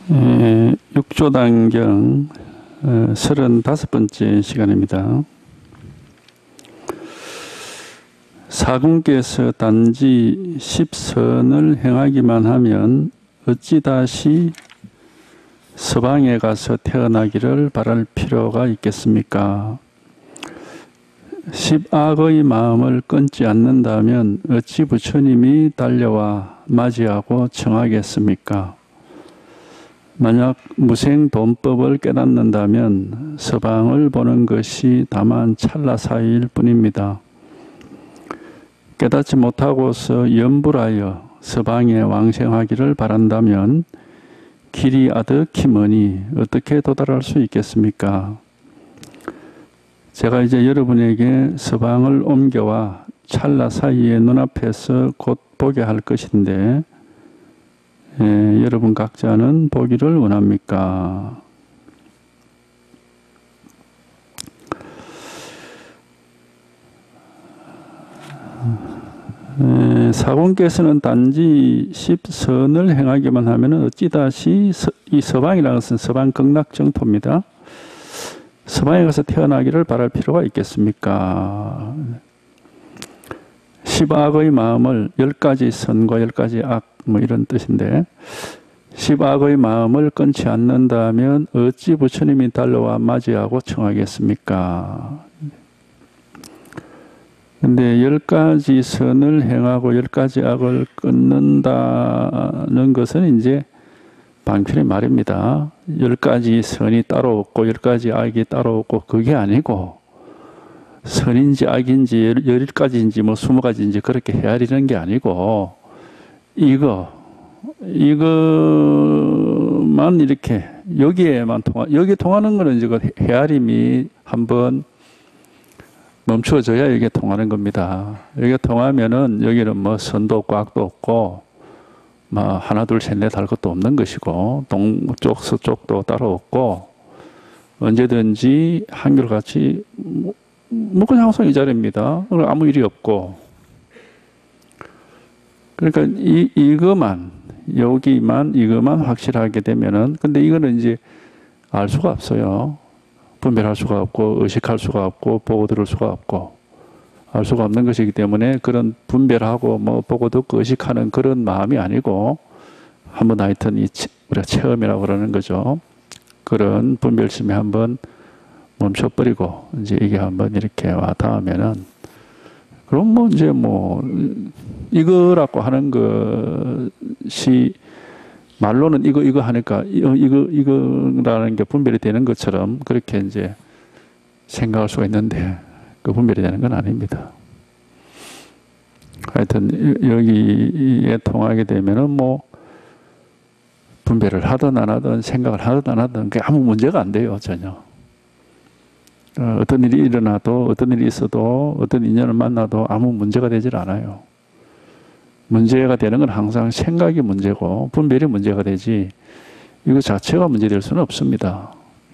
육조단경 35번째 시간입니다. 사군께서 단지 10선을 행하기만 하면 어찌 다시 서방에 가서 태어나기를 바랄 필요가 있겠습니까? 10악의 마음을 끊지 않는다면 어찌 부처님이 달려와 맞이하고 청하겠습니까? 만약 무생돈법을 깨닫는다면 서방을 보는 것이 다만 찰나 사이일 뿐입니다. 깨닫지 못하고서 염불하여 서방에 왕생하기를 바란다면 길이 아득히 머니 어떻게 도달할 수 있겠습니까? 제가 이제 여러분에게 서방을 옮겨와 찰나 사이에 눈앞에서 곧 보게 할 것인데 여러분 각자는 보기를 원합니까? 사군께서는 단지 10선을 행하기만 하면 어찌 다시 이 서방이라는 것은 서방 극락정토입니다. 서방에 가서 태어나기를 바랄 필요가 있겠습니까? 10악의 마음을 10가지 선과 10가지 악 뭐 이런 뜻인데 10악의 마음을 끊지 않는다면 어찌 부처님이 달려와 맞이하고 청하겠습니까? 근데 10가지 선을 행하고 10가지 악을 끊는다는 것은 이제 방편의 말입니다. 10가지 선이 따로 없고 10가지 악이 따로 없고 그게 아니고 선인지 악인지 10가지인지 뭐 20가지인지 그렇게 헤아리는 게 아니고 이거만 이렇게 여기에만 여기 통하는 거는 이제 헤아림이 한번 멈춰져야 이게 통하는 겁니다. 여기가 통하면은 여기는 뭐 선도 없고 악도 없고 뭐 하나 둘 셋 넷 할 것도 없는 것이고 동쪽 서쪽도 따로 없고 언제든지 한결같이 뭐 그냥 항상 이 자리입니다. 아무 일이 없고 그러니까 이거만 확실하게 되면은 근데 이거는 이제 알 수가 없어요. 분별할 수가 없고 의식할 수가 없고 보고 들을 수가 없고 알 수가 없는 것이기 때문에 그런 분별하고 뭐 보고 듣고 의식하는 그런 마음이 아니고 한번 하여튼 우리가 체험이라고 그러는 거죠. 그런 분별심이 한번 멈춰버리고 이제 이게 한번 이렇게 와 닿으면은 그럼 뭐 이제 뭐 이거라고 하는 것이 말로는 이거 하니까 이거라는 게 분별이 되는 것처럼 그렇게 이제 생각할 수가 있는데 그 분별이 되는 건 아닙니다. 하여튼 여기에 통하게 되면은 뭐 분별을 하든 안 하든 생각을 하든 안 하든 그게 아무 문제가 안 돼요 전혀. 어떤 일이 일어나도 어떤 일이 있어도 어떤 인연을 만나도 아무 문제가 되질 않아요. 문제가 되는 건 항상 생각이 문제고 분별이 문제가 되지 이거 자체가 문제될 수는 없습니다.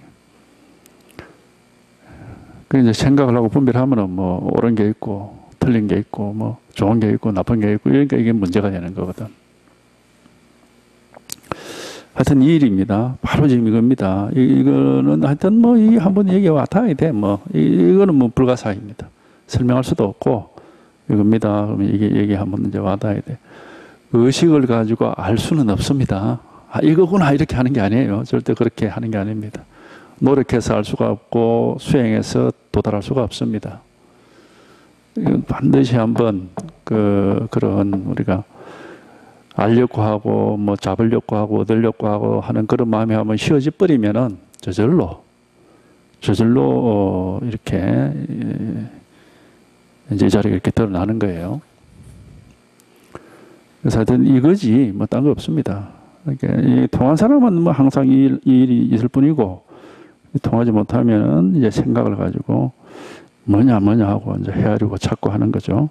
그래서 생각을 하고 분별하면은 뭐 옳은 게 있고 틀린 게 있고 뭐 좋은 게 있고 나쁜 게 있고 그러니까 이게 문제가 되는 거거든. 하여튼 이 일입니다. 바로 지금 이겁니다. 이거는 하여튼 뭐 이 한번 얘기 와 닿아야 돼. 뭐 이거는 뭐 불가사의입니다. 설명할 수도 없고 이겁니다. 그러면 이게 얘기 한번 이제 와 닿아야 돼. 의식을 가지고 알 수는 없습니다. 아 이거구나 이렇게 하는 게 아니에요. 절대 그렇게 하는 게 아닙니다. 노력해서 알 수가 없고 수행해서 도달할 수가 없습니다. 이건 반드시 한번 그런 우리가 알려고 하고 뭐 잡으려고 하고 얻으려고 하고 하는 그런 마음이 한번 휘어져 버리면은 저절로 이렇게 이제 이 자리가 이렇게 드러나는 거예요. 그래서 하여튼 이거지 뭐 딴 거 없습니다. 그러니까 이 통한 사람은 뭐 항상 이 일이 있을 뿐이고 통하지 못하면은 이제 생각을 가지고 뭐냐 하고 이제 헤아리고 찾고 하는 거죠.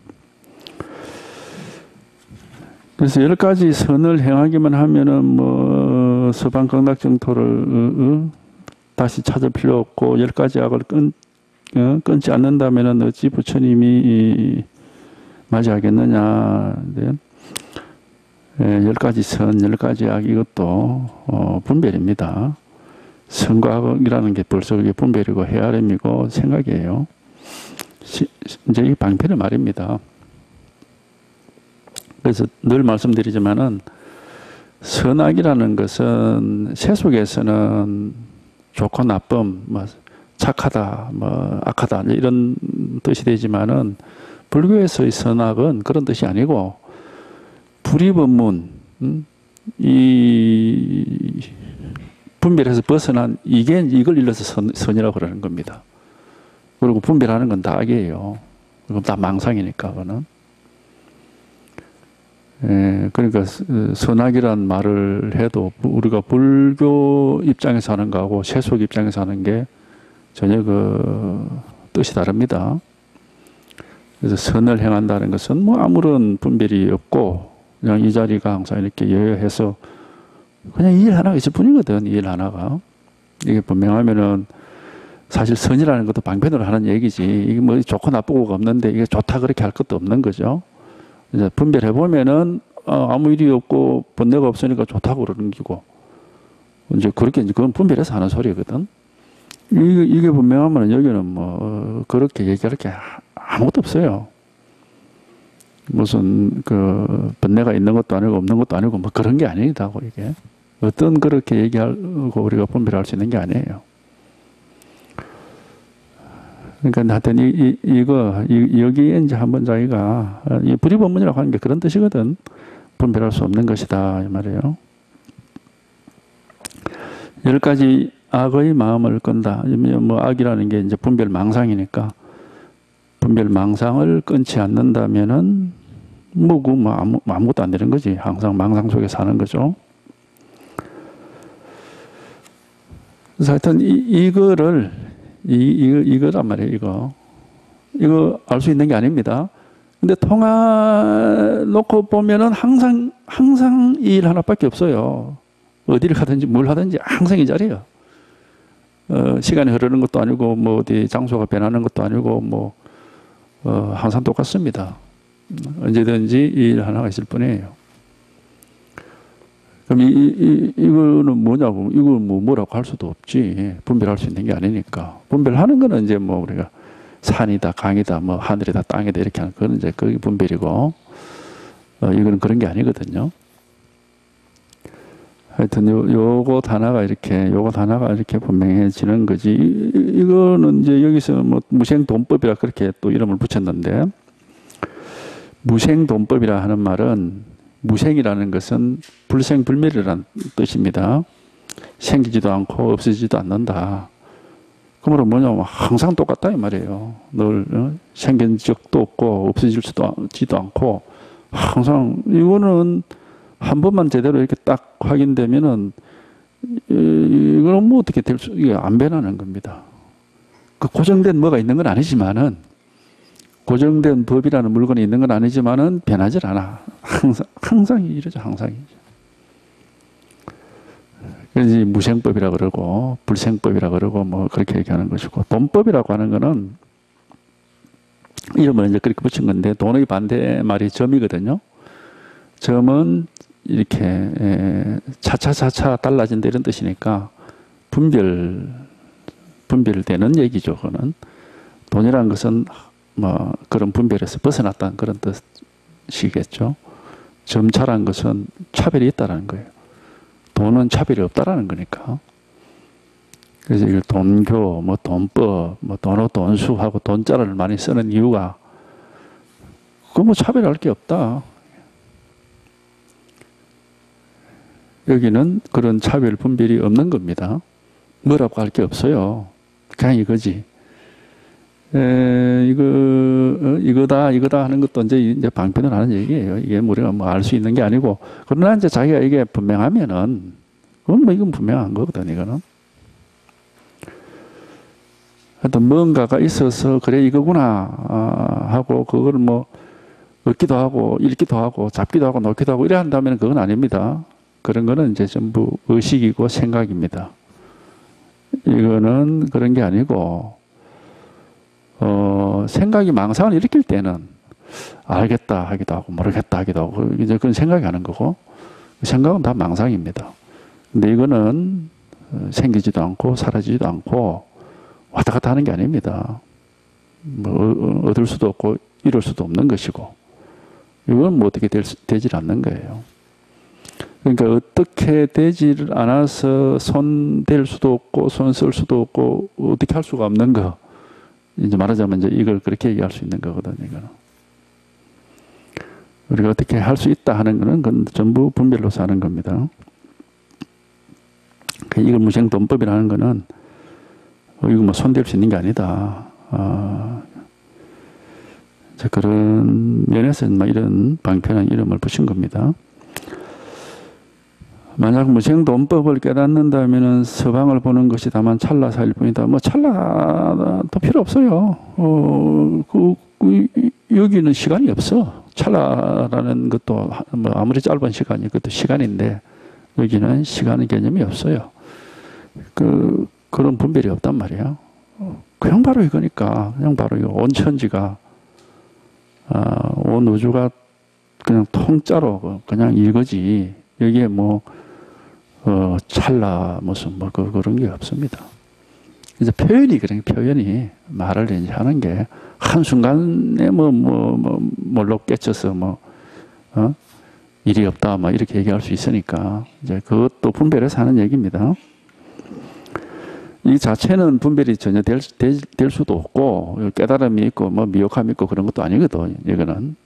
그래서 10가지 선을 행하기만 하면은 뭐 서방 극락정토를 다시 찾을 필요 없고 10가지 악을 끊지 않는다면은 어찌 부처님이 맞이하겠느냐. 10가지 선, 10가지 악, 이것도 분별입니다. 선과 악이라는 게 벌써 그게 분별이고 헤아림이고 생각이에요. 이제 이 방편의 말입니다. 그래서 늘 말씀드리지만은 선악이라는 것은 세속에서는 좋고 나쁨, 뭐 착하다, 뭐 악하다 이런 뜻이 되지만은 불교에서의 선악은 그런 뜻이 아니고 불이법문, 이 분별해서 벗어난 이걸 일러서 선이라고 그러는 겁니다. 그리고 분별하는 건 다 악이에요. 그럼 다 망상이니까 그거는. 그러니까 선악이란 말을 해도 우리가 불교 입장에서 하는 거하고 세속 입장에서 하는 게 전혀 그 뜻이 다릅니다. 그래서 선을 행한다는 것은 뭐 아무런 분별이 없고 그냥 이 자리가 항상 이렇게 여여해서 그냥 이 일 하나가 있을 뿐이거든. 이 일 하나가. 이게 분명하면은 사실 선이라는 것도 방편으로 하는 얘기지. 이게 뭐 좋고 나쁘고가 없는데 이게 좋다 그렇게 할 것도 없는 거죠. 이제 분별해 보면은 아무 일이 없고 번뇌가 없으니까 좋다고 그러는 기고 이제 그렇게 이제 그건 분별해서 하는 소리거든. 이게 분명하면 여기는 뭐 그렇게 얘기할 게 아무것도 없어요. 무슨 그 번뇌가 있는 것도 아니고 없는 것도 아니고 뭐 그런 게 아니다고 이게 어떤 그렇게 얘기하고 우리가 분별할 수 있는 게 아니에요. 그러니까 하여튼 여기에 이제 한번 자기가 이 불이법문이라고 하는 게 그런 뜻이거든. 분별할 수 없는 것이다 이 말이에요. 10가지 악의 마음을 끈다. 뭐 악이라는 게 이제 분별 망상이니까 분별 망상을 끊지 않는다면은 아무것도 안 되는 거지. 항상 망상 속에 사는 거죠. 그래서 하여튼 이거란 말이에요. 이거 알 수 있는 게 아닙니다. 근데 통화 놓고 보면은 항상 이 일 하나밖에 없어요. 어디를 가든지 뭘 하든지 항상 이 자리예요. 시간이 흐르는 것도 아니고 뭐 어디 장소가 변하는 것도 아니고 항상 똑같습니다. 언제든지 이 일 하나가 있을 뿐이에요. 그럼 이거는 뭐냐고, 이걸 뭐라고 할 수도 없지. 분별할 수 있는 게 아니니까. 분별하는 거는 이제 뭐 우리가 산이다, 강이다, 뭐 하늘이다, 땅이다 이렇게 하는 그건 이제 그게 분별이고, 이거는 그런 게 아니거든요. 하여튼 요거 하나가 이렇게 분명해지는 거지. 이거는 이제 여기서 뭐 무생돈법이라 그렇게 또 이름을 붙였는데, 무생돈법이라 하는 말은 무생이라는 것은 불생불멸이라는 뜻입니다. 생기지도 않고 없어지지도 않는다. 그러므로 뭐냐면 항상 똑같다 이 말이에요. 늘 생긴 적도 없고 없어지지도 않고 항상 이거는 한 번만 제대로 이렇게 딱 확인되면은 이거는 뭐 어떻게 이게 안 변하는 겁니다. 그 고정된 뭐가 있는 건 아니지만은 고정된 법이라는 물건이 있는 건 아니지만은 변하지 않아. 항상 이러죠. 항상이죠. 그래서 무생법이라 그러고 불생법이라 그러고 뭐 그렇게 얘기하는 것이고 돈법이라고 하는 거는 이름을 이제 그렇게 붙인 건데 돈의 반대 말이 점이거든요. 점은 이렇게 차차차차 달라진다 이런 뜻이니까 분별되는 얘기죠. 그거는 돈이라는 것은 뭐 그런 분별에서 벗어났다는 그런 뜻이겠죠. 점차란 것은 차별이 있다라는 거예요. 돈은 차별이 없다라는 거니까. 그래서 이걸 돈교, 뭐 돈법, 뭐 돈어 돈수하고 돈자를 많이 쓰는 이유가 그 뭐 차별할 게 없다. 여기는 그런 차별 분별이 없는 겁니다. 뭐라고 할 게 없어요. 그냥 이거지. 이거다 하는 것도 이제 방편을 하는 얘기예요. 이게 우리가 뭐 알 수 있는 게 아니고. 그러나 이제 자기가 이게 분명하면은, 그건 뭐 이건 분명한 거거든, 이거는. 하여튼 뭔가가 있어서, 그래, 이거구나, 하고, 그걸 뭐, 얻기도 하고, 잃기도 하고, 잡기도 하고, 놓기도 하고, 이래 한다면 그건 아닙니다. 그런 거는 이제 전부 의식이고 생각입니다. 이거는 그런 게 아니고, 생각이 망상을 일으킬 때는 알겠다 하기도 하고 모르겠다 하기도 하고 이제 그런 생각이 하는 거고 생각은 다 망상입니다. 근데 이거는 생기지도 않고 사라지지도 않고 왔다 갔다 하는 게 아닙니다. 뭐 얻을 수도 없고 이룰 수도 없는 것이고 이건 뭐 어떻게 되질 않는 거예요. 그러니까 어떻게 되질 않아서 손 댈 수도 없고 손 쓸 수도 없고 어떻게 할 수가 없는 거. 이제 말하자면 이제 이걸 그렇게 얘기할 수 있는 거거든요. 이거는. 우리가 어떻게 할 수 있다 하는 거는 그건 전부 분별로서 하는 겁니다. 이걸 무생돈법이라는 거는 이거 뭐 손댈 수 있는 게 아니다. 그런 면에서 이런 방편한 이름을 붙인 겁니다. 만약 무생돈법을 깨닫는다면 서방을 보는 것이 다만 찰나사일 뿐이다. 뭐 찰나도 필요 없어요. 여기는 시간이 없어. 찰나라는 것도 뭐 아무리 짧은 시간이 그것도 시간인데 여기는 시간의 개념이 없어요. 그런 분별이 없단 말이에요. 그냥 바로 이거니까 그냥 바로 온 천지가 온 우주가 그냥 통짜로 그냥 이거지. 여기에 뭐 찰나 무슨 뭐 그런 게 없습니다. 이제 표현이 그런 표현이 말을 이제 하는 게 한순간에 뭘로 깨쳐서 일이 없다 뭐 이렇게 얘기할 수 있으니까 이제 그것도 분별해서 하는 얘기입니다. 이 자체는 분별이 전혀 될 수도 없고 깨달음이 있고 뭐 미혹함이 있고 그런 것도 아니거든. 이거는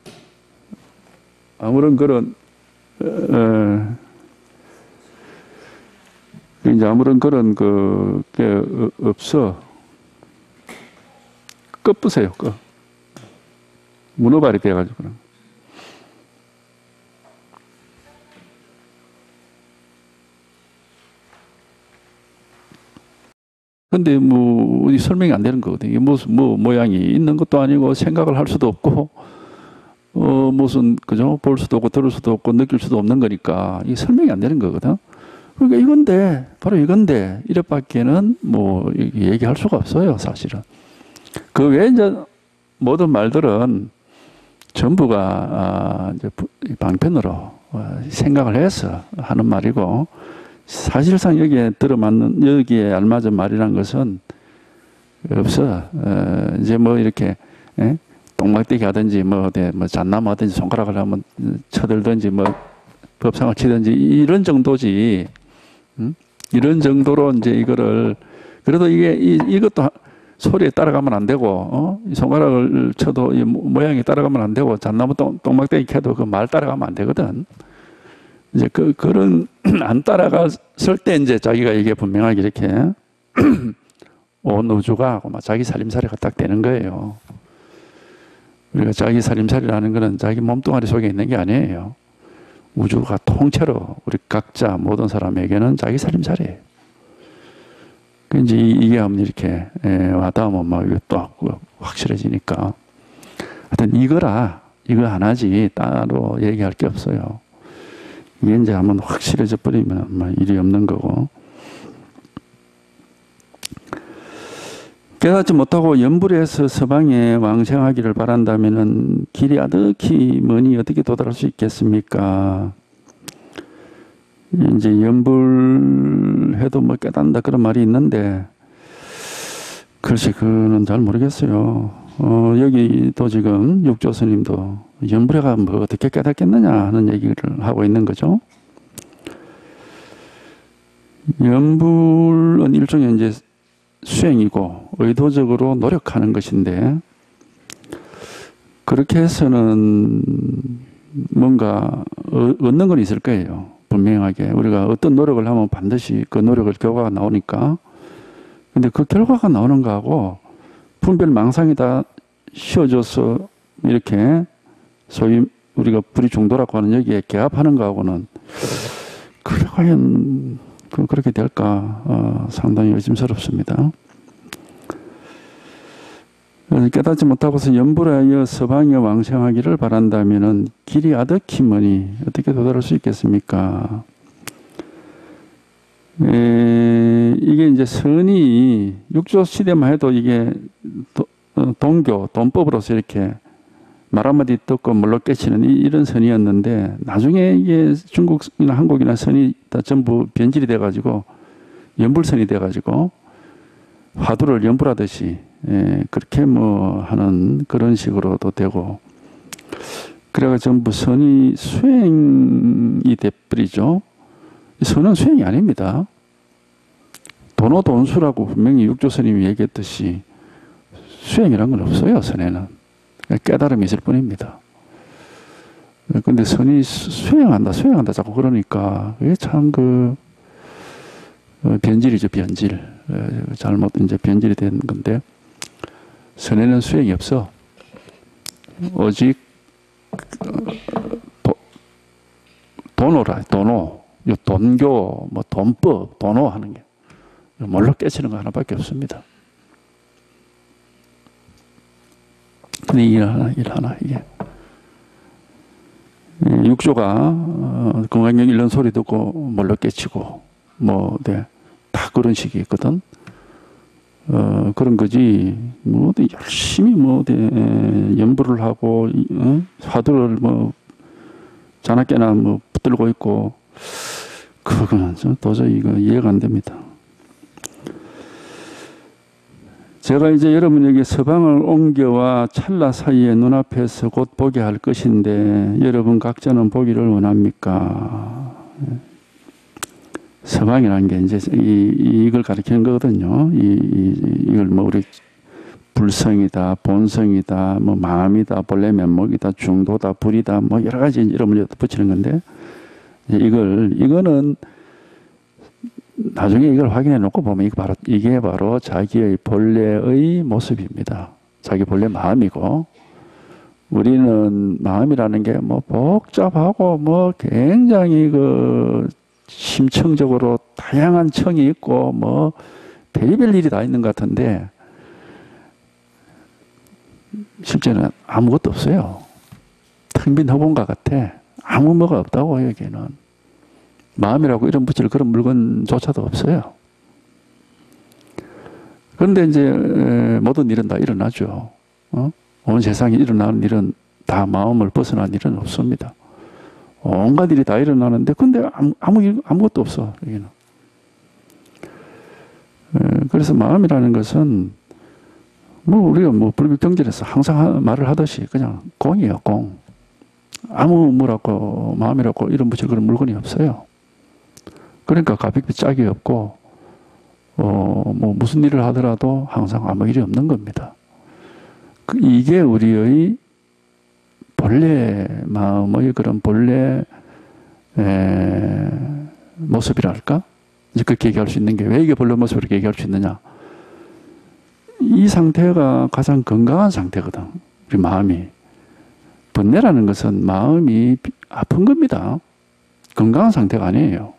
아무런 그런 이제 아무런 그런 게 없어. 끝부세요. 끝. 문어발이 돼가지고. 근데 뭐 어디 설명이 안 되는 거거든요. 이게 무슨 모양이 있는 것도 아니고 생각을 할 수도 없고 무슨 그죠? 볼 수도 없고 들을 수도 없고 느낄 수도 없는 거니까 이게 설명이 안 되는 거거든. 그러니까 이건데 바로 이건데 이것밖에는 뭐 얘기할 수가 없어요, 사실은. 그 외에 이제 모든 말들은 전부가 이제 방편으로 생각을 해서 하는 말이고 사실상 여기에 들어맞는 여기에 알맞은 말이란 것은 없어. 이제 뭐 이렇게 똥막대기 하든지 뭐 잣나무 하든지 손가락을 한번 쳐들든지 뭐 법상을 치든지 이런 정도지. 이런 정도로 이제 이거를 그래도 이것도 소리에 따라가면 안 되고 손가락을 쳐도 이 모양이 따라가면 안 되고 잣나무 똥막대기 캐도 그 말 따라가면 안 되거든. 이제 그런 안 따라갔을 때 이제 자기가 이게 분명하게 이렇게 온 우주가 막 자기 살림살이가 딱 되는 거예요. 우리가 자기 살림살이라는 거는 자기 몸뚱아리 속에 있는 게 아니에요. 우주가 통째로 우리 각자 모든 사람에게는 자기 살림살이에요. 이제 이게 하면 이렇게 와닿으면 막 이게 또 확실해지니까. 하여튼 이거 하나지 따로 얘기할 게 없어요. 이게 이제 한번 확실해져 버리면 일이 없는 거고. 깨닫지 못하고 염불해서 서방에 왕생하기를 바란다면은 길이 아득히 머니 어떻게 도달할 수 있겠습니까? 이제 염불해도 뭐 깨닫는다 그런 말이 있는데 글쎄 그는 잘 모르겠어요. 여기도 지금 육조 스님도 염불해가 뭐 어떻게 깨닫겠느냐 하는 얘기를 하고 있는 거죠. 염불은 일종의 이제 수행이고 의도적으로 노력하는 것인데 그렇게 해서는 뭔가 얻는 건 있을 거예요. 분명하게 우리가 어떤 노력을 하면 반드시 그 노력을 결과가 나오니까. 근데 그 결과가 나오는 거하고 분별 망상이 다 씌워져서 이렇게 소위 우리가 불이중도라고 하는 여기에 개합하는 거하고는 그게 과연 그렇게 될까 상당히 의심스럽습니다. 깨닫지 못하고서 염불하여 서방에 왕생하기를 바란다면은 길이 아득히 머니 어떻게 도달할 수 있겠습니까? 이게 이제 선이 육조 시대만 해도 이게 돈법으로서 이렇게 말 한마디 듣고 물로 깨치는 이런 선이었는데 나중에 이게 중국이나 한국이나 선이 다 전부 변질이 돼가지고 연불선이 돼가지고 화두를 연불하듯이 그렇게 뭐 하는 그런 식으로도 되고 그래가 전부 선이 수행이 돼버리죠. 선은 수행이 아닙니다. 도노돈수라고 분명히 육조스님이 얘기했듯이 수행이란 건 없어요. 선에는 깨달음이 있을 뿐입니다. 근데 선이 수행한다 자꾸 그러니까 이게 참 변질이죠. 변질. 잘못 이제 변질이 된 건데 선에는 수행이 없어. 오직 도노라 도노 돈교 뭐 돈법 도노 하는 게 뭘로 깨치는 거 하나밖에 없습니다. 근데 일 하나 이게 육조가 건강경 이런 소리 듣고 뭘로 깨치고 뭐 다 그런 식이 있거든. 그런 거지 뭐 열심히 연부를 하고 화두를 뭐 자나깨나 뭐 붙들고 있고 그거는 도저히 이거 이해가 안 됩니다. 제가 이제 여러분에게 서방을 옮겨와 찰나 사이에 눈앞에서 곧 보게 할 것인데 여러분 각자는 보기를 원합니까? 서방이라는 게 이제 이걸 가리키는 거거든요. 이걸 뭐 우리 불성이다, 본성이다, 뭐 마음이다, 본래 면목이다, 중도다, 불이다, 뭐 여러 가지 이런 문제 붙이는 건데 이거는 나중에 이걸 확인해 놓고 보면 이게 바로 자기의 본래의 모습입니다. 자기 본래 마음이고 우리는 마음이라는 게 뭐 복잡하고 뭐 굉장히 심층적으로 다양한 청이 있고 뭐 별의별 일이 다 있는 것 같은데 실제는 아무것도 없어요. 텅 빈 허공과 같아. 아무 뭐가 없다고 여기는. 마음이라고 이름 붙일 그런 물건조차도 없어요. 그런데 이제 모든 일은 다 일어나죠. 온 세상에 일어나는 일은 다 마음을 벗어난 일은 없습니다. 온갖 일이 다 일어나는데 근데 아무것도 없어. 여기는. 그래서 마음이라는 것은 뭐 우리가 뭐 불교경전에서 항상 말을 하듯이 그냥 공이에요. 공. 아무 뭐라고 마음이라고 이름 붙일 그런 물건이 없어요. 그러니까 가볍게 짝이 없고 뭐 무슨 일을 하더라도 항상 아무 일이 없는 겁니다. 이게 우리의 본래 마음의 그런 본래 모습이랄까? 이제 그렇게 얘기할 수 있는 게 왜 이게 본래 모습으로 얘기할 수 있느냐? 이 상태가 가장 건강한 상태거든. 우리 마음이. 번뇌라는 것은 마음이 아픈 겁니다. 건강한 상태가 아니에요.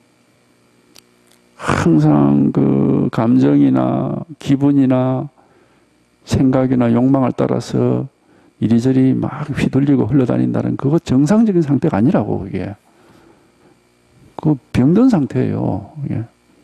항상 감정이나 기분이나 생각이나 욕망을 따라서 이리저리 막 휘둘리고 흘러다닌다는 그거 정상적인 상태가 아니라고 그게. 그 병든 상태예요. 이게.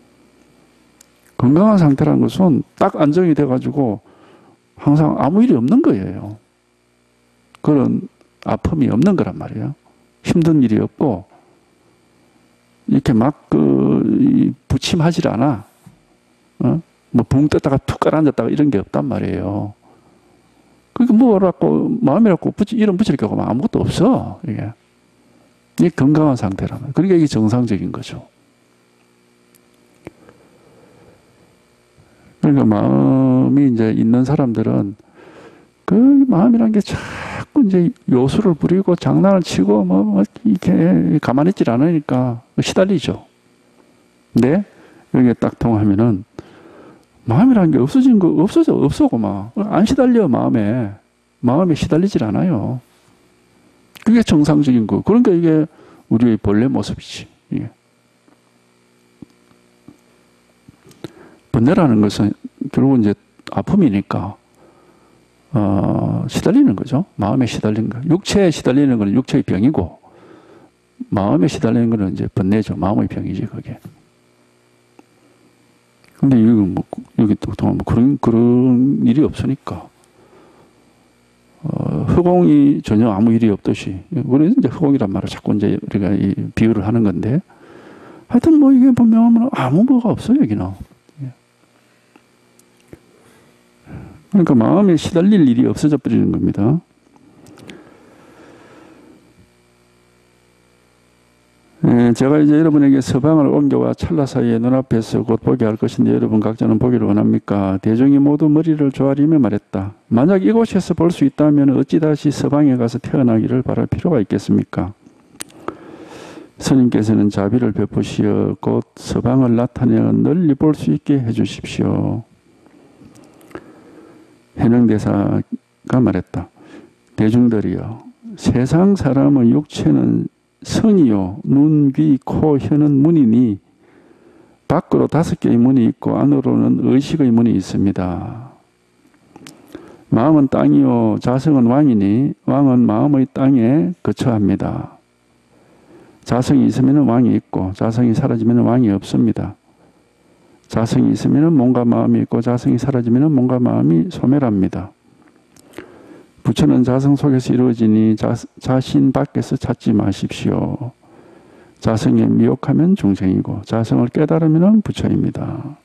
건강한 상태라는 것은 딱 안정이 돼가지고 항상 아무 일이 없는 거예요. 그런 아픔이 없는 거란 말이에요. 힘든 일이 없고 이렇게 막 부침하질 않아. 뭐 붕 떴다가 툭 가라앉았다가 이런 게 없단 말이에요. 그러니까 뭐라고 마음이라고 이름 붙일 게 아무것도 없어. 이게 건강한 상태란 말이에요. 그러니까 이게 정상적인 거죠. 그러니까 마음이 이제 있는 사람들은 그 마음이란 게 자꾸 이제 요술을 부리고 장난을 치고 뭐 이렇게 가만히 있질 않으니까 시달리죠. 근데 여기에 딱 통하면은 마음이라는 게 없어고 막 안 시달려 마음에 시달리질 않아요. 그게 정상적인 거. 그러니까 이게 우리의 본래 모습이지. 이게. 번뇌라는 것은 결국 이제 아픔이니까 시달리는 거죠. 마음에 시달리는 거. 육체에 시달리는 건 육체의 병이고 마음에 시달리는 거는 이제 번뇌죠. 마음의 병이지 그게. 근데 여기 또 그동안 뭐 그런 일이 없으니까 허공이 전혀 아무 일이 없듯이. 우리는 이제 허공이란 말을 자꾸 이제 우리가 이 비유를 하는 건데, 하여튼 뭐 이게 보면 아무 뭐가 없어요, 여기는. 그러니까 마음에 시달릴 일이 없어져 버리는 겁니다. 제가 이제 여러분에게 서방을 옮겨와 찰나 사이에 눈앞에서 곧 보게 할 것인데 여러분 각자는 보기를 원합니까? 대중이 모두 머리를 조아리며 말했다. 만약 이곳에서 볼 수 있다면 어찌 다시 서방에 가서 태어나기를 바랄 필요가 있겠습니까? 스님께서는 자비를 베푸시어 곧 서방을 나타내어 널리 볼 수 있게 해주십시오. 해능대사가 말했다. 대중들이여, 세상 사람의 육체는 성이요, 눈, 귀, 코, 혀는 문이니 밖으로 5개의 문이 있고 안으로는 의식의 문이 있습니다. 마음은 땅이요, 자성은 왕이니 왕은 마음의 땅에 거처합니다. 자성이 있으면 왕이 있고 자성이 사라지면 왕이 없습니다. 자성이 있으면 몸과 마음이 있고 자성이 사라지면 몸과 마음이 소멸합니다. 부처는 자성 속에서 이루어지니 자신 밖에서 찾지 마십시오. 자성에 미혹하면 중생이고 자성을 깨달으면 부처입니다.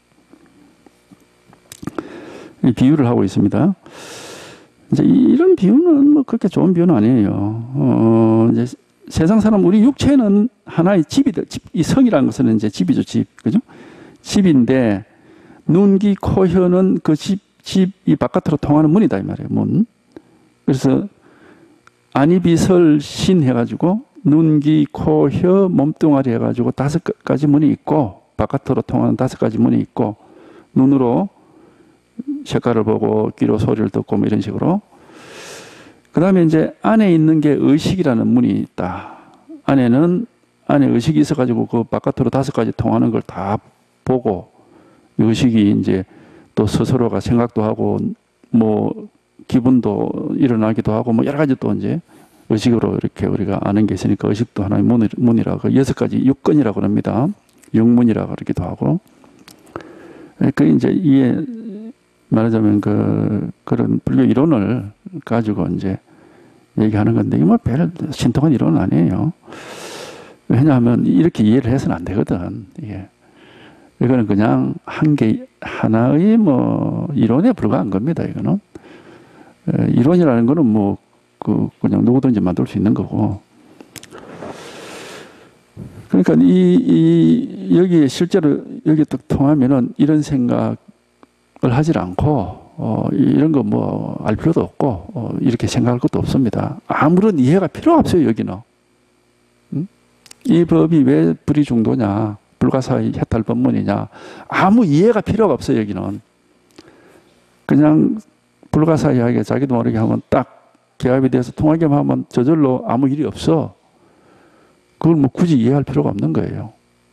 이 비유를 하고 있습니다. 이제 이런 비유는 뭐 그렇게 좋은 비유는 아니에요. 이제 세상 사람 우리 육체는 하나의 집이다. 이 성이라는 것은 이제 집이죠, 집, 그죠? 집인데 눈, 귀, 코, 혀는 그 집이 바깥으로 통하는 문이다 이 말이에요. 문. 그래서 안이비설신 해가지고 눈, 귀, 코, 혀, 몸뚱아리 해가지고 5가지 문이 있고 바깥으로 통하는 5가지 문이 있고 눈으로 색깔을 보고 귀로 소리를 듣고 뭐 이런 식으로. 그 다음에 이제 안에 있는 게 의식이라는 문이 있다. 안에 의식이 있어가지고 그 바깥으로 5가지 통하는 걸 다 보고 의식이 이제 또 스스로가 생각도 하고 뭐 기분도 일어나기도 하고 뭐 여러 가지 또 이제 의식으로 이렇게 우리가 아는 게 있으니까 의식도 하나의 문이라고 6가지 육근이라고 합니다. 육문이라고 그러기도 하고. 그 이제 이에 말하자면 그런 불교 이론을 가지고 이제 얘기하는 건데 이게 뭐 별 신통한 이론은 아니에요. 왜냐하면 이렇게 이해를 해서는 안 되거든. 이게. 이거는 그냥 하나의 뭐 이론에 불과한 겁니다. 이거는. 이론이라는 거는 뭐 그냥 누구든지 만들 수 있는 거고. 그러니까 여기에 실제로 여기 딱 통하면은 이런 생각을 하질 않고 이런 거 뭐 알 필요도 없고 이렇게 생각할 것도 없습니다. 아무런 이해가 필요 없어요 여기는. 응? 이 법이 왜 불이중도냐, 불가사의 해탈 법문이냐, 아무 이해가 필요가 없어요 여기는. 그냥 불가사의하게 자기도 모르게 하면 딱 개합이 돼서 통하게만 하면 저절로 아무 일이 없어. 그걸 뭐 굳이 이해할 필요가 없는 거예요.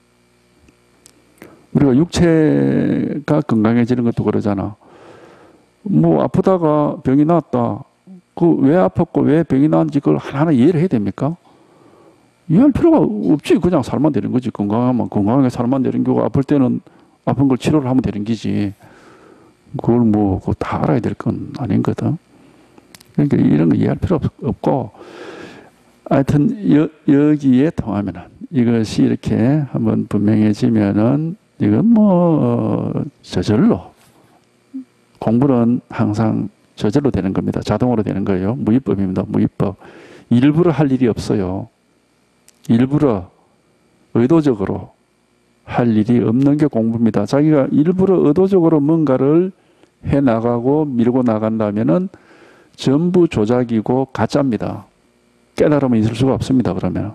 우리가 육체가 건강해지는 것도 그러잖아. 뭐 아프다가 병이 나왔다. 그 왜 아팠고 왜 병이 나왔는지 그걸 하나하나 이해를 해야 됩니까? 이해할 필요가 없지. 그냥 살만 되는 거지. 건강하면 건강하게 살만 되는 거고 아플 때는 아픈 걸 치료를 하면 되는 거지. 그걸 뭐 다 알아야 될 건 아닌 거다. 그러니까 이런 거 이해할 필요 없고 하여튼 여기에 통하면은 이것이 이렇게 한번 분명해지면은 이건 뭐 저절로 공부는 항상 저절로 되는 겁니다. 자동으로 되는 거예요. 무위법입니다. 무위법. 일부러 할 일이 없어요. 일부러 의도적으로 할 일이 없는 게 공부입니다. 자기가 일부러 의도적으로 뭔가를 해나가고 밀고 나간다면은 전부 조작이고 가짜입니다. 깨달음은 있을 수가 없습니다. 그러면.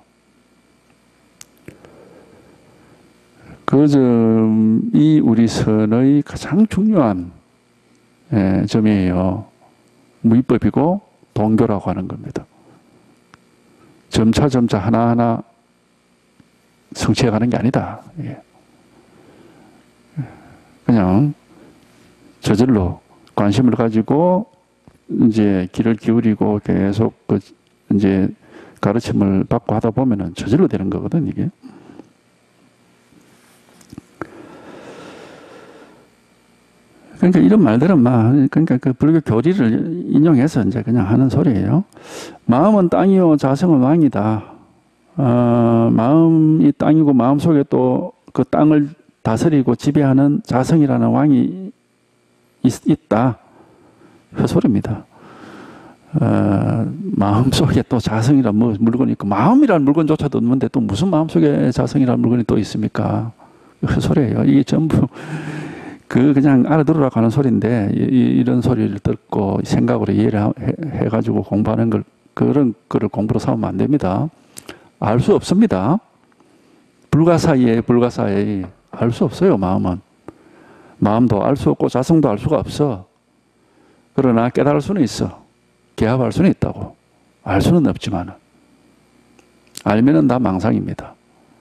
그 점이 우리 선의 가장 중요한 점이에요. 무위법이고 동교라고 하는 겁니다. 점차 하나하나 성취해가는 게 아니다. 그냥 저절로 관심을 가지고 이제 귀를 기울이고 계속 이제 가르침을 받고 하다 보면은 저절로 되는 거거든, 이게. 그러니까 이런 말들은 그러니까 그 불교 교리를 인용해서 이제 그냥 하는 소리예요. 마음은 땅이요, 자성은 왕이다. 마음이 땅이고 마음 속에 또 그 땅을 다스리고 지배하는 자성이라는 왕이 있다. 그 소리입니다. 마음 속에 또 자성이라는 물건이 있고, 마음이라는 물건조차도 없는데 또 무슨 마음 속에 자성이라는 물건이 또 있습니까? 그 소리예요. 이게 전부 그냥 알아들으라고 하는 소리인데, 이런 소리를 듣고 생각으로 이해를 해가지고 공부하는 그런 거를 공부로 삼으면 안 됩니다. 알 수 없습니다. 불가사의에 불가사의. 알 수 없어요, 마음은. 마음도 알 수 없고 자성도 알 수가 없어. 그러나 깨달을 수는 있어. 개합할 수는 있다고. 알 수는 없지만 알면은 다 망상입니다.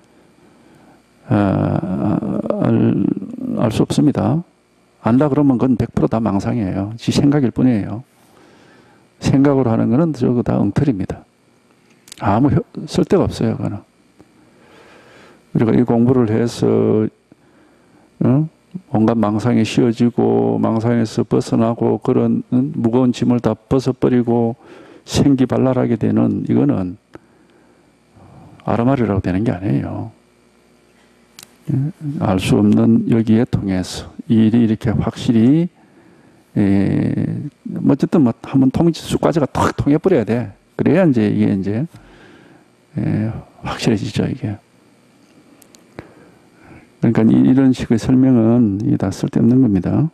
알 수 없습니다. 안다 그러면 그건 100% 다 망상이에요. 지 생각일 뿐이에요. 생각으로 하는 거는 저거 다 엉터리입니다. 아무 쓸데가 없어요, 그거는. 우리가 이 공부를 해서 온갖 망상에 씌워지고 망상에서 벗어나고 그런 무거운 짐을 다 벗어버리고 생기발랄하게 되는, 이거는 아르마리라고 되는 게 아니에요. 알 수 없는 여기에 통해서 일이 이렇게 확실히 어쨌든 한번 수까지가 탁 통해버려야 돼. 그래야 이제 이게 이제 확실해지죠, 이게. 그러니까 이런 식의 설명은 이게 다 쓸데없는 겁니다.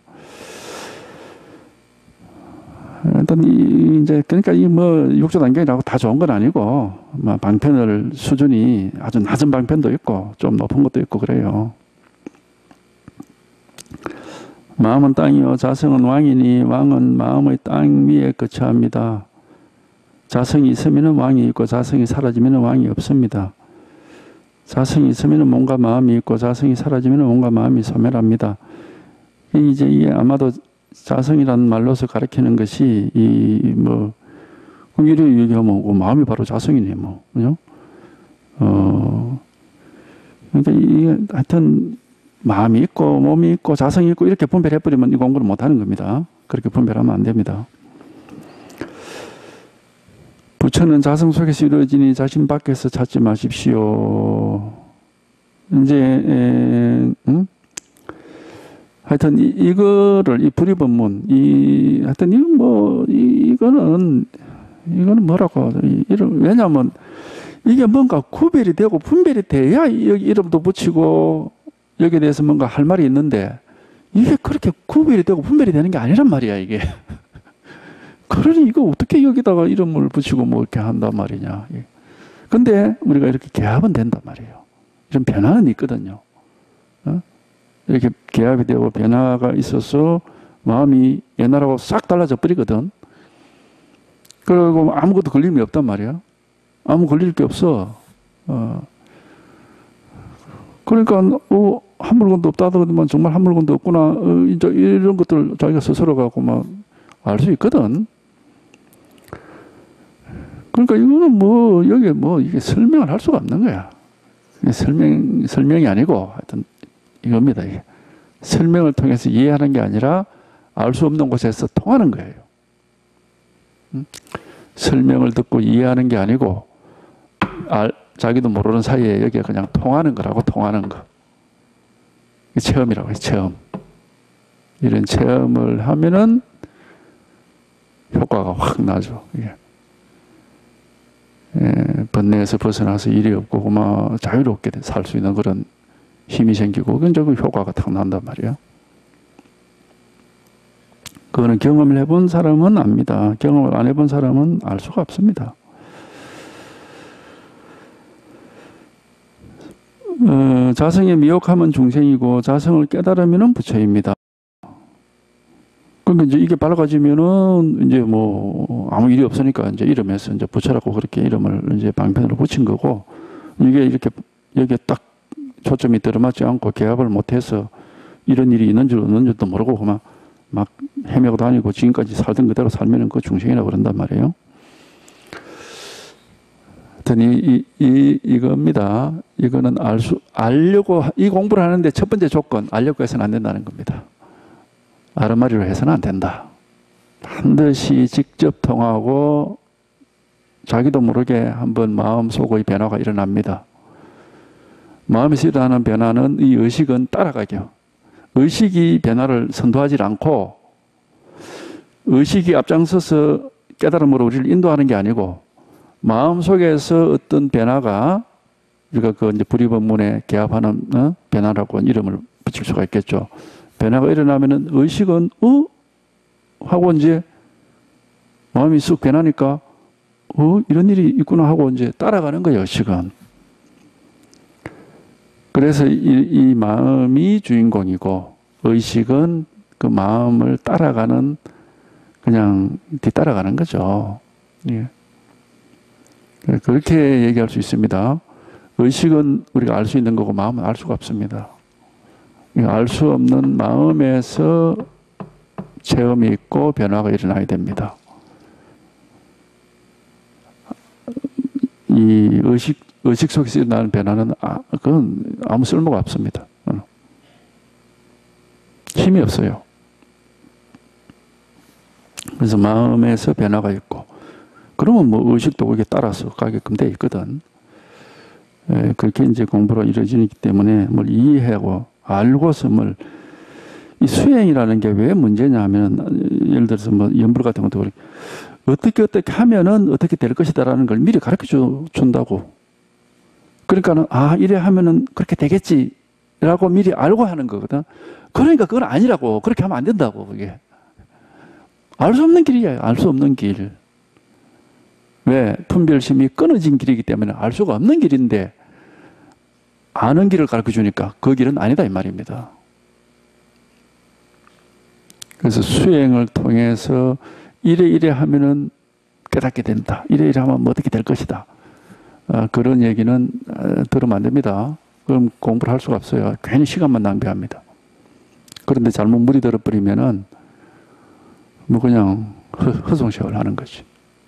일단 이제 그러니까 이 육조 단계라고 다 좋은 건 아니고, 방편을 수준이 아주 낮은 방편도 있고 좀 높은 것도 있고 그래요. 마음은 땅이요, 자성은 왕이니 왕은 마음의 땅 위에 거처합니다. 자성이 있으면 왕이 있고 자성이 사라지면 왕이 없습니다. 자성이 있으면 몸과 마음이 있고 자성이 사라지면 몸과 마음이 소멸합니다. 이제 이게 아마도 자성이라는 말로서 가리키는 것이 이래 얘기하면 마음이 바로 자성이네, 그죠? 그러니까 이게 하여튼 마음이 있고 몸이 있고 자성이 있고 이렇게 분별해버리면 이 공부를 못하는 겁니다. 그렇게 분별하면 안 됩니다. 부처는 자성 속에서 이루어지니 자신 밖에서 찾지 마십시오. 이제 하여튼 이거를 이 불이법문 하여튼 이거는 뭐라고 왜냐하면 이게 뭔가 구별이 되고 분별이 돼야 여기 이름도 붙이고 여기에 대해서 뭔가 할 말이 있는데, 이게 그렇게 구별이 되고 분별이 되는 게 아니란 말이야, 이게. 그러니 이거 어떻게 여기다가 이름을 붙이고 이렇게 한단 말이냐. 근데 우리가 이렇게 개합은 된단 말이에요. 이런 변화는 있거든요. 이렇게 개합이 되고 변화가 있어서 마음이 옛날하고 싹 달라져 버리거든. 그리고 아무것도 걸림이 없단 말이야. 아무 걸릴 게 없어. 그러니까 한 물건도 없다 하더만 정말 한 물건도 없구나. 이제 이런 것들 자기가 스스로 갖고 알 수 있거든. 그러니까 이거는 여기 이게 설명을 할 수가 없는 거야. 설명이 아니고 하여튼 이겁니다. 이게. 설명을 통해서 이해하는 게 아니라 알 수 없는 곳에서 통하는 거예요. 설명을 듣고 이해하는 게 아니고 자기도 모르는 사이에 여기가 그냥 통하는 거라고, 통하는 거. 체험이라고 해요, 체험. 이런 체험을 하면은 효과가 확 나죠. 이게. 번뇌에서 벗어나서 일이 없고 자유롭게 살 수 있는 그런 힘이 생기고 그건 효과가 탁 난단 말이에요. 그거는 경험을 해본 사람은 압니다. 경험을 안 해본 사람은 알 수가 없습니다. 자성에 미혹하면 중생이고 자성을 깨달으면 부처입니다. 그러니까 이제 이게 밝아지면은 이제 아무 일이 없으니까 이제 이름에서 이제 부처라고 그렇게 이름을 이제 방편으로 붙인 거고, 이게 이렇게 여기에 딱 초점이 들어맞지 않고 개합을 못해서 이런 일이 있는 줄 없는 줄도 모르고 막 헤매고 다니고 지금까지 살던 그대로 살면은 그 중생이라고 그런단 말이에요. 하여튼 이겁니다. 이거는 알려고 이 공부를 하는데 첫 번째 조건, 알려고 해서는 안 된다는 겁니다. 아르마리로 해서는 안 된다. 반드시 직접 통하고 자기도 모르게 한번 마음속의 변화가 일어납니다. 마음에서 일어나는 변화는 이 의식은 따라가죠. 의식이 변화를 선도하지 않고 의식이 앞장서서 깨달음으로 우리를 인도하는 게 아니고 마음속에서 어떤 변화가 우리가 그 이제 불이법문에 개합하는 변화라고 이름을 붙일 수가 있겠죠. 변화가 일어나면은 의식은 하고 이제 마음이 쑥 변하니까 이런 일이 있구나 하고 이제 따라가는 거예요. 의식은. 그래서 이 마음이 주인공이고 의식은 그 마음을 따라가는 그냥 뒤따라가는 거죠. 예. 그렇게 얘기할 수 있습니다. 의식은 우리가 알 수 있는 거고 마음은 알 수가 없습니다. 알 수 없는 마음에서 체험이 있고 변화가 일어나야 됩니다. 이 의식 속에서 일어나는 변화는 그건 아무 쓸모가 없습니다. 힘이 없어요. 그래서 마음에서 변화가 있고 그러면 뭐 의식도 거기에 따라서 가게끔 돼 있거든. 그렇게 이제 공부로 이루어지기 때문에 뭘 이해하고 알고서 이 수행이라는 게 왜 문제냐 하면 예를 들어서 뭐 연불 같은 것도 그렇게 어떻게 하면은 어떻게 될 것이다라는 걸 미리 가르쳐 준다고. 그러니까는 이래 하면은 그렇게 되겠지라고 미리 알고 하는 거거든. 그러니까 그건 아니라고. 그렇게 하면 안 된다고 그게. 알 수 없는 길이에요. 알 수 없는 길. 왜? 분별심이 끊어진 길이기 때문에 알 수가 없는 길인데 아는 길을 가르쳐 주니까 그 길은 아니다 이 말입니다. 그래서 수행을 통해서 이래 하면은 깨닫게 된다. 이래 하면 뭐 어떻게 될 것이다. 그런 얘기는 들으면 안 됩니다. 그럼 공부를 할 수가 없어요. 괜히 시간만 낭비합니다. 그런데 잘못 물이 들어버리면은 뭐 그냥 허송세월 하는 거지.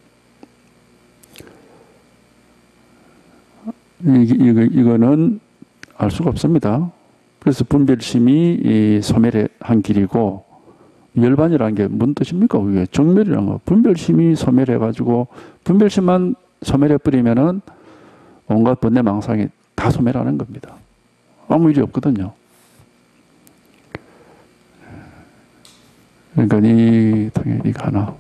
이거는 알 수가 없습니다. 그래서 분별심이 소멸한 길이고 열반이라는 게 뭔 뜻입니까? 그게 정멸이라는 거. 분별심이 소멸해가지고 분별심만 소멸해버리면은 온갖 번뇌 망상이 다 소멸하는 겁니다. 아무 일이 없거든요. 그러니까 이거 하나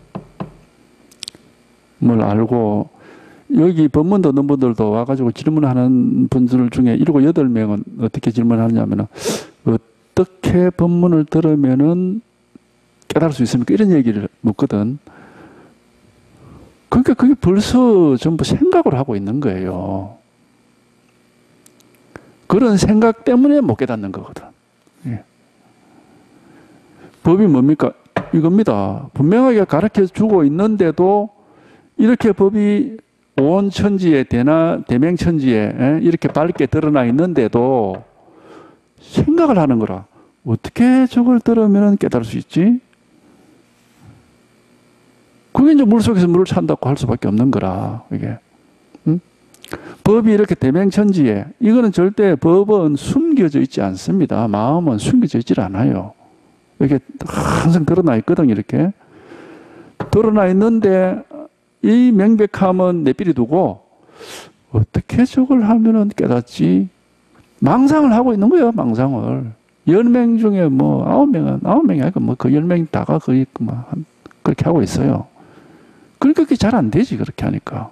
뭘 알고 여기 법문 듣는 분들도 와가지고 질문하는 분들 중에 7, 8명은 어떻게 질문하냐면은 어떻게 법문을 들으면은 깨달을 수 있습니까? 이런 얘기를 묻거든. 그러니까 그게 벌써 전부 생각을 하고 있는 거예요. 그런 생각 때문에 못 깨닫는 거거든. 예. 법이 뭡니까? 이겁니다. 분명하게 가르쳐 주고 있는데도 이렇게 법이 온 천지에 대명천지에 이렇게 밝게 드러나 있는데도 생각을 하는 거라. 어떻게 저걸 들으면 깨달을 수 있지? 그게 이제 물속에서 물을 찬다고 할 수밖에 없는 거라, 이게. 응? 법이 이렇게 대명천지에, 이거는 절대 법은 숨겨져 있지 않습니다. 마음은 숨겨져 있질 않아요. 이렇게 항상 드러나 있거든, 이렇게. 드러나 있는데, 이 명백함은 내비리 두고, 어떻게 저걸 하면은 깨닫지? 망상을 하고 있는 거예요, 망상을. 10명 중에 뭐, 9명이 아니고 뭐, 그 10명 다가 거의 그렇게 하고 있어요. 그러니까 그게 잘 안 되지, 그렇게 하니까.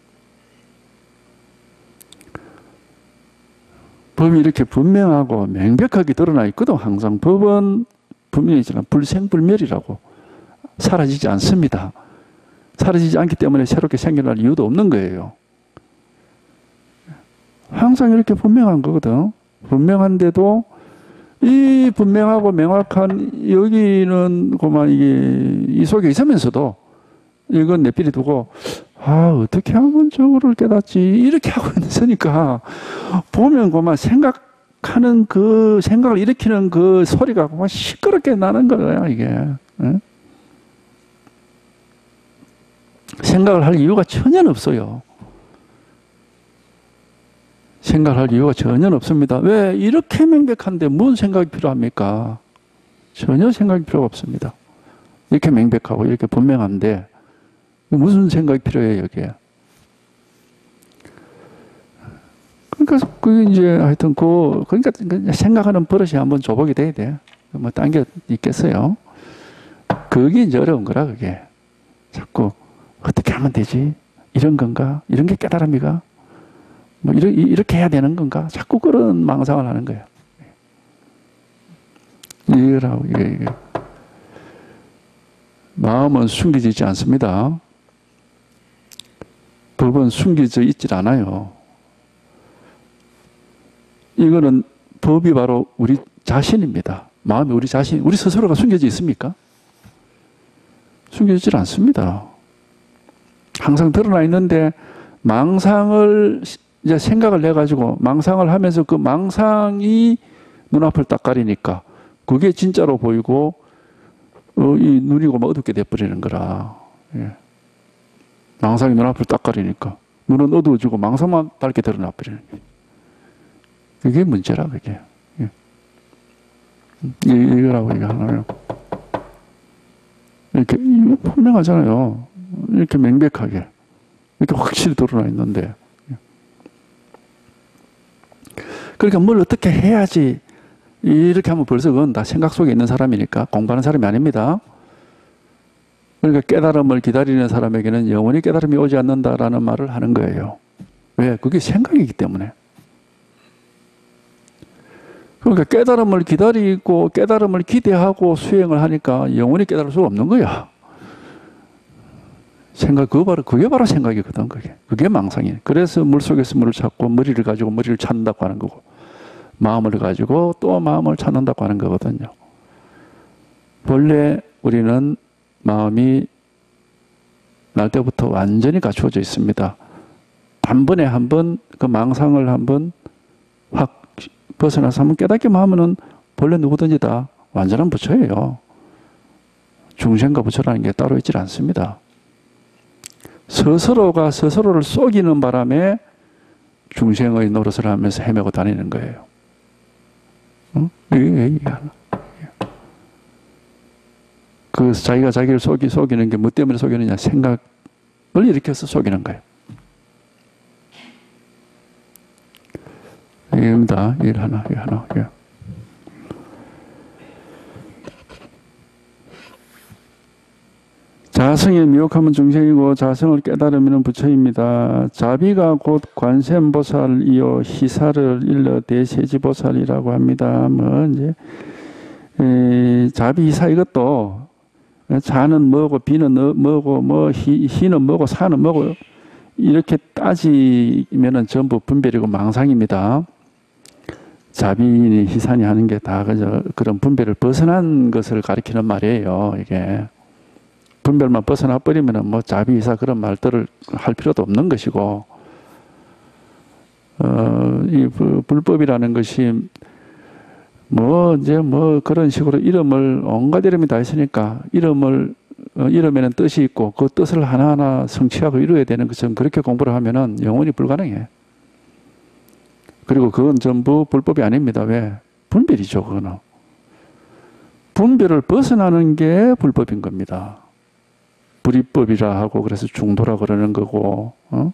법이 이렇게 분명하고 명백하게 드러나 있거든, 항상. 법은 분명히 있지만 불생불멸이라고. 사라지지 않습니다. 사라지지 않기 때문에 새롭게 생겨날 이유도 없는 거예요. 항상 이렇게 분명한 거거든. 분명한데도 이 분명하고 명확한 여기는 그만 이 속에 있으면서도 이건 내비리 두고 어떻게 하면 저거를 깨닫지 이렇게 하고 있으니까 보면 그만 생각하는 그 생각을 일으키는 그 소리가 그만 시끄럽게 나는 거야 이게. 네? 생각을 할 이유가 전혀 없어요. 생각할 이유가 전혀 없습니다. 왜? 이렇게 명백한데 무슨 생각이 필요합니까? 전혀 생각이 필요가 없습니다. 이렇게 명백하고 이렇게 분명한데 무슨 생각이 필요해요, 여기에. 그러니까 그게 이제 하여튼 그러니까 생각하는 버릇이 한번 조복이 돼야 돼. 뭐 딴 게 있겠어요. 그게 이제 어려운 거라, 그게. 자꾸 어떻게 하면 되지? 이런 건가? 이런 게 깨달음이가? 뭐 이렇게 해야 되는 건가? 자꾸 그런 망상을 하는 거예요. 이거라고 이게. 마음은 숨겨져 있지 않습니다. 법은 숨겨져 있질 않아요. 이거는 법이 바로 우리 자신입니다. 마음이 우리 자신, 우리 스스로가 숨겨져 있습니까? 숨겨지질 않습니다. 항상 드러나 있는데 망상을 이제 생각을 해가지고 망상을 하면서 그 망상이 눈앞을 딱 가리니까 그게 진짜로 보이고 이 눈이고 막 어둡게 돼버리는 거라. 예. 망상이 눈앞을 딱 가리니까 눈은 어두워지고 망상만 밝게 드러나 버리는 거예요. 그게 문제라, 그게. 예. 이거라고 이거 하나요. 이렇게 분명하잖아요. 이렇게 명백하게 이렇게 확실히 드러나 있는데. 그러니까 뭘 어떻게 해야지 이렇게 하면 벌써 그건 다 생각 속에 있는 사람이니까 공부하는 사람이 아닙니다. 그러니까 깨달음을 기다리는 사람에게는 영원히 깨달음이 오지 않는다라는 말을 하는 거예요. 왜? 그게 생각이기 때문에. 그러니까 깨달음을 기다리고 깨달음을 기대하고 수행을 하니까 영원히 깨달을 수가 없는 거야. 그게 바로 생각이거든, 그게. 그게 망상이에요. 그래서 물속에서 물을 찾고 머리를 가지고 머리를 찾는다고 하는 거고, 마음을 가지고 또 마음을 찾는다고 하는 거거든요. 본래 우리는 마음이 날 때부터 완전히 갖추어져 있습니다. 단번에 한번 그 망상을 한번 확 벗어나서 한번 깨닫기만 하면은 본래 누구든지 다 완전한 부처예요. 중생과 부처라는 게 따로 있질 않습니다. 스스로가 스스로를 속이는 바람에 중생의 노릇을 하면서 헤매고 다니는 거예요. 응? 이게 하나. 그 자기가 자기를 속이는 게 뭐 때문에 속이느냐? 생각을 일으켜서 속이는 거예요. 이겁니다. 일 하나. 예. 자성에 미혹하면 중생이고 자성을 깨달으면 부처입니다. 자비가 곧 관세음보살이요 희사를 일러 대세지보살이라고 합니다. 뭐 이제 자비 희사 이것도 자는 뭐고 비는 뭐고 뭐 희는 뭐고 사는 뭐고 이렇게 따지면은 전부 분별이고 망상입니다. 자비니 희사니 하는 게 다 그런 분별을 벗어난 것을 가리키는 말이에요. 이게 분별만 벗어나 버리면은 뭐 자비 희사 그런 말들을 할 필요도 없는 것이고, 이 불법이라는 것이 뭐 이제 뭐 그런 식으로 이름을 온갖 이름이 다 있으니까 이름에는 뜻이 있고 그 뜻을 하나하나 성취하고 이루어야 되는 것처럼 그렇게 공부를 하면은 영원히 불가능해. 그리고 그건 전부 불법이 아닙니다. 왜? 분별이죠, 그거는. 분별을 벗어나는 게 불법인 겁니다. 불이법이라 하고 그래서 중도라 그러는 거고,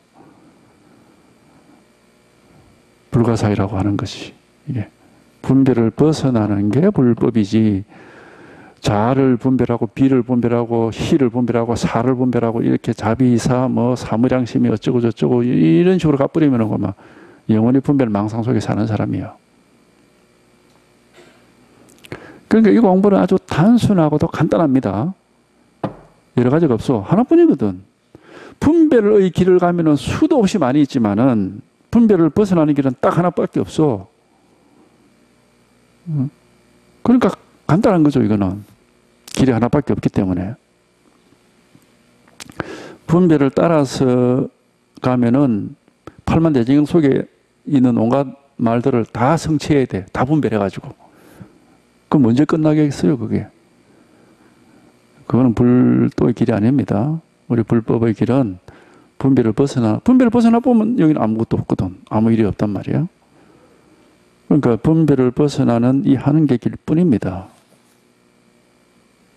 불가사의라고 하는 것이 이게 분별을 벗어나는 게 불법이지. 자를 분별하고 비를 분별하고 희를 분별하고 사를 분별하고 이렇게 자비이사 뭐 사무량심이 어쩌고 저쩌고 이런 식으로 가버리면 막 영원히 분별 망상 속에 사는 사람이에요. 그러니까 이 공부는 아주 단순하고도 간단합니다. 여러 가지가 없어. 하나뿐이거든. 분별의 길을 가면은 수도 없이 많이 있지만은 분별을 벗어나는 길은 딱 하나밖에 없어. 그러니까 간단한 거죠, 이거는. 길이 하나밖에 없기 때문에. 분별을 따라서 가면은 팔만대장경 속에 있는 온갖 말들을 다 성취해야 돼. 다 분별해가지고. 그럼 언제 끝나겠어요, 그게? 그거는 불도의 길이 아닙니다. 우리 불법의 길은 분별을 벗어나 보면 여기는 아무것도 없거든. 아무 일이 없단 말이에요. 그러니까 분별을 벗어나는 이 하는 게 길 뿐입니다.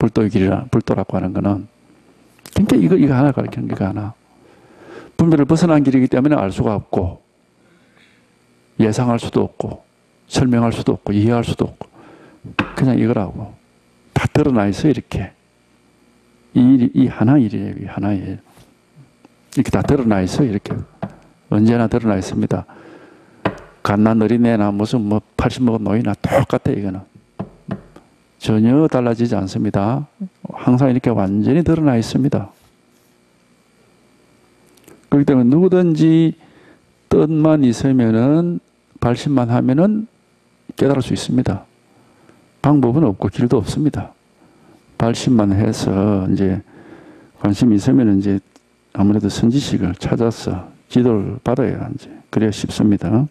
불도의 길이라, 불도라고 하는 거는. 그러니까 이거 하나 가르치는 게 이거 하나. 분별을 벗어난 길이기 때문에 알 수가 없고, 예상할 수도 없고, 설명할 수도 없고, 이해할 수도 없고, 그냥 이거라고. 다 드러나 있어, 이렇게. 이 하나 일이에요, 이 하나 일. 이렇게 다 드러나 있어, 이렇게. 언제나 드러나 있습니다. 갓난 어린애나 무슨 뭐 80 먹은 노인이나 똑같아, 이거는. 전혀 달라지지 않습니다. 항상 이렇게 완전히 드러나 있습니다. 그렇기 때문에 누구든지 뜻만 있으면은, 발심만 하면은 깨달을 수 있습니다. 방법은 없고 길도 없습니다. 발심만 해서 이제 관심이 있으면 이제 아무래도 선지식을 찾아서 지도를 받아야 이제 그래야 쉽습니다.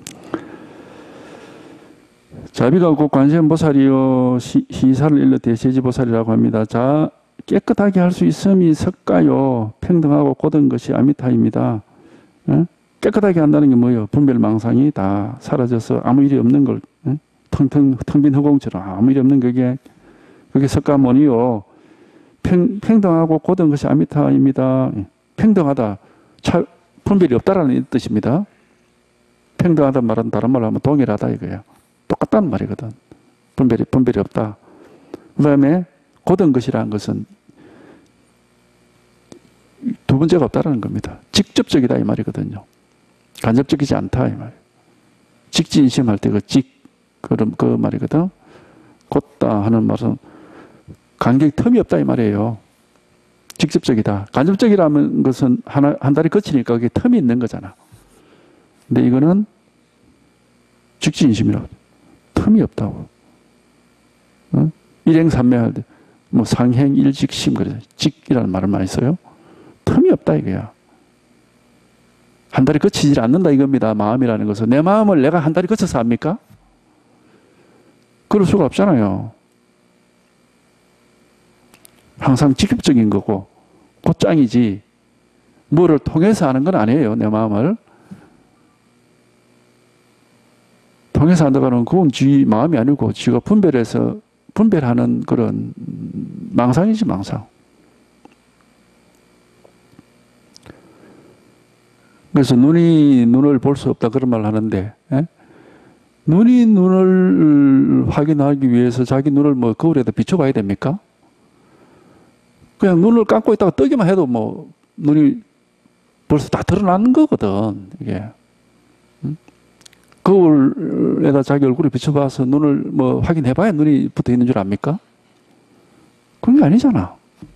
자비가 없고 관세음보살이요 희사를 일러 대세지보살이라고 합니다. 자 깨끗하게 할 수 있음이 석가요 평등하고 고든 것이 아미타입니다. 깨끗하게 한다는 게 뭐예요? 분별망상이 다 사라져서 아무 일이 없는 걸 텅 빈 허공처럼 아무 일이 없는 그게 석가모니요 평등하고 고든 것이 아미타입니다. 평등하다 분별이 없다라는 뜻입니다. 평등하다 말은 다른 말로 하면 동일하다 이거예요. 똑같다는 말이거든. 분별이 없다. 그 다음에 고든 것이라는 것은 두 번째가 없다라는 겁니다. 직접적이다 이 말이거든요. 간접적이지 않다 이 말이에요. 직진심할 때 그 말이거든. 곧다 하는 말은 간격이 텀이 없다 이 말이에요. 직접적이다. 간접적이라는 것은 한 달이 거치니까 그게 텀이 있는 거잖아. 근데 이거는 직진심이라고. 텀이 없다고. 일행삼매할 때 뭐 상행일직심 그래서 직이라는 말을 많이 써요. 텀이 없다 이거야. 한 달이 거치질 않는다 이겁니다. 마음이라는 것은. 내 마음을 내가 한 달이 거쳐서 합니까? 그럴 수가 없잖아요. 항상 직접적인 거고 곧장이지 뭐를 통해서 하는 건 아니에요. 내 마음을. 통해서 한다고는 그건 지 마음이 아니고 지가 분별하는 그런 망상이지 망상. 그래서 눈이 눈을 볼 수 없다 그런 말을 하는데 눈이 눈을 확인하기 위해서 자기 눈을 뭐 거울에다 비춰봐야 됩니까? 그냥 눈을 감고 있다가 뜨기만 해도 뭐 눈이 벌써 다 드러나는 거거든 이게. 거울에다 자기 얼굴을 비춰봐서 눈을 뭐 확인해봐야 눈이 붙어 있는 줄 압니까? 그런 게 아니잖아.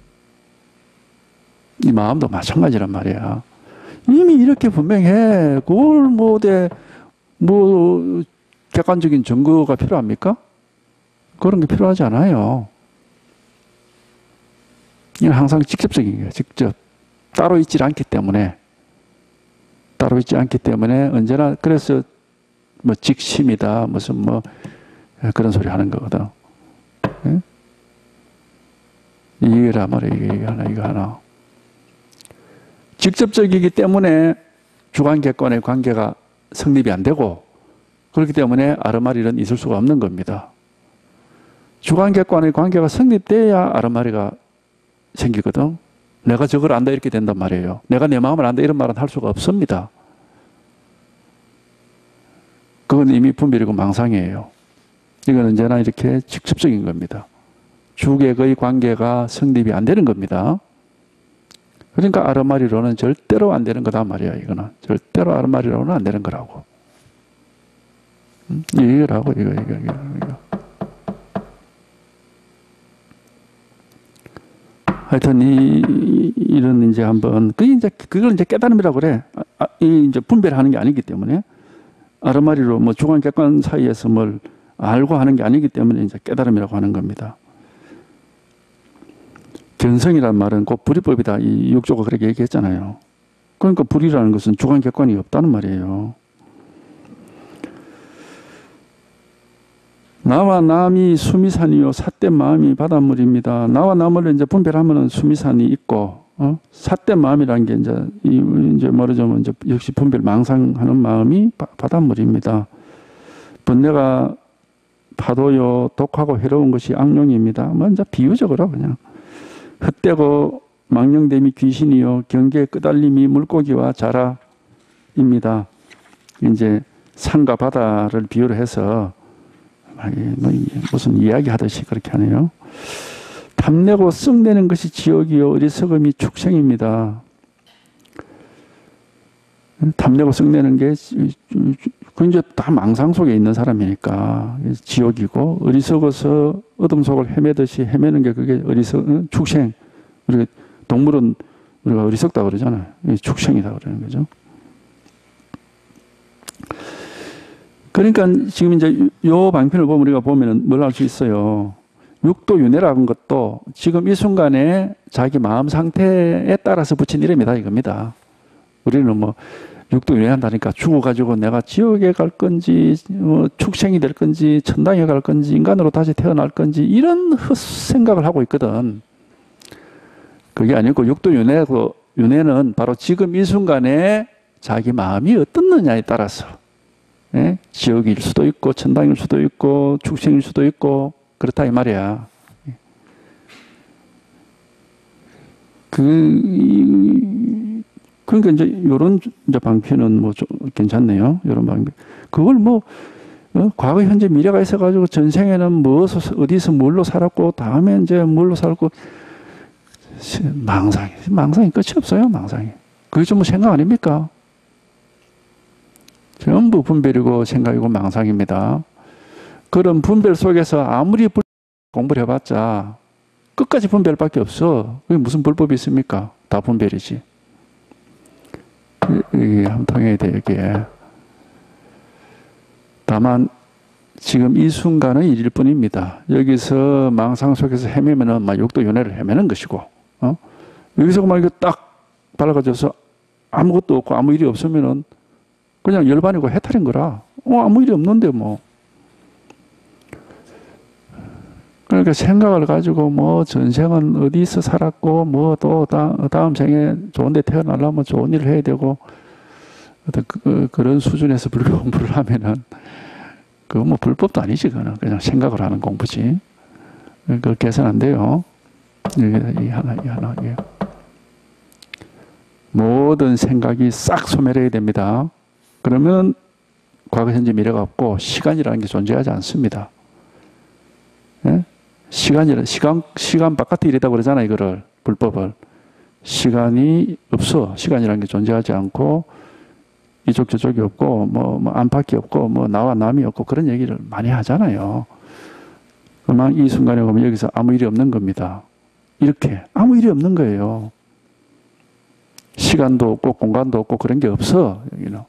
이 마음도 마찬가지란 말이야. 이미 이렇게 분명해. 그걸 뭐 객관적인 증거가 필요합니까? 그런 게 필요하지 않아요. 이건 항상 직접적인 거예요. 직접. 따로 있지 않기 때문에. 언제나 그래서 뭐 직심이다 무슨 뭐 그런 소리 하는 거거든. 예? 이거라 말이야. 이거 하나. 직접적이기 때문에 주관객관의 관계가 성립이 안 되고 그렇기 때문에 아르마리는 있을 수가 없는 겁니다. 주관객관의 관계가 성립돼야 아르마리가 생기거든. 내가 저걸 안다 이렇게 된단 말이에요. 내가 내 마음을 안다 이런 말은 할 수가 없습니다. 그건 이미 분별이고 망상이에요. 이건 언제나 이렇게 직접적인 겁니다. 주객의 관계가 성립이 안 되는 겁니다. 그러니까 아르마리로는 절대로 안 되는 거다 말이야. 이거는 절대로 아르마리로는 안 되는 거라고. 이거라고 이거. 하여튼 이런 이제 한번 그걸 이제 깨달음이라고 그래. 이제 분별하는 게 아니기 때문에 아르마리로 뭐 주관 객관 사이에서 뭘 알고 하는 게 아니기 때문에 이제 깨달음이라고 하는 겁니다. 견성이란 말은 곧 불이법이다. 이 육조가 그렇게 얘기했잖아요. 그러니까 불이라는 것은 주관 객관이 없다는 말이에요. 나와 남이 수미산이요 삿된 마음이 바닷물입니다. 나와 남을 이제 분별하면은 수미산이 있고, 삿된 마음이라는 게 이제 말하자면 이제 역시 분별 망상하는 마음이 바닷물입니다. 번뇌가 파도요 독하고 해로운 것이 악령입니다. 먼저 비유적으로 그냥 헛되고 망령됨이 귀신이요 경계의 끄달림이 물고기와 자라입니다. 이제 산과 바다를 비유를 해서 무슨 이야기 하듯이 그렇게 하네요. 탐내고 썩내는 것이 지옥이요 어리석음이 축생입니다. 탐내고 썩내는 게 그 이제 다 망상 속에 있는 사람이니까 지옥이고, 어리석어서 어둠 속을 헤매듯이 헤매는 게 그게 축생. 우리가 동물은 우리가 어리석다 그러잖아요. 축생이다 그러는 거죠. 그러니까 지금 이제 요 방편을 보면 우리가 보면은 뭘 알 수 있어요. 육도윤회라는 것도 지금 이 순간에 자기 마음 상태에 따라서 붙인 이름이다 이겁니다. 우리는 뭐 육도윤회한다니까 죽어가지고 내가 지옥에 갈 건지 축생이 될 건지 천당에 갈 건지 인간으로 다시 태어날 건지 이런 생각을 하고 있거든. 그게 아니고 육도윤회는 바로 지금 이 순간에 자기 마음이 어떻느냐에 따라서 지옥일 수도 있고 천당일 수도 있고 축생일 수도 있고 그렇다 이 말이야. 그러니까 이제 이런 방편은 뭐 좀 괜찮네요. 이런 방편. 그걸 뭐 과거, 현재, 미래가 있어가지고 전생에는 어디서 뭘로 살았고 다음에 이제 뭘로 살고 망상이 끝이 없어요. 망상이. 그게 좀 뭐 생각 아닙니까? 전부 분별이고 생각이고 망상입니다. 그런 분별 속에서 아무리 공부를 해봤자 끝까지 분별밖에 없어. 그게 무슨 불법이 있습니까? 다 분별이지. 이게 함통해야 돼, 여기에. 다만 지금 이 순간의 일일 뿐입니다. 여기서 망상 속에서 헤매면은 막 육도윤회를 헤매는 것이고, 여기서 막 이거 딱 발라가져서 아무것도 없고 아무 일이 없으면은 그냥 열반이고 해탈인 거라. 아무 일이 없는데 뭐. 그러니까 생각을 가지고 뭐 전생은 어디서 살았고 뭐 또 다음 생에 좋은 데 태어나려면 좋은 일을 해야 되고 어떤 그런 수준에서 불교 공부를 하면은 그거 뭐 불법도 아니지. 그거는 그냥 생각을 하는 공부지. 그거 계산 안 돼요. 이 하나. 예. 모든 생각이 싹 소멸해야 됩니다. 그러면 과거, 현재, 미래가 없고 시간이라는 게 존재하지 않습니다. 예? 시간 바깥에 일이라고 그러잖아, 이거를. 불법을. 시간이 없어. 시간이라는 게 존재하지 않고, 이쪽 저쪽이 없고, 뭐 안팎이 없고, 뭐 나와 남이 없고, 그런 얘기를 많이 하잖아요. 그러면 이 순간에 보면 여기서 아무 일이 없는 겁니다. 이렇게. 아무 일이 없는 거예요. 시간도 없고, 공간도 없고, 그런 게 없어, 여기는.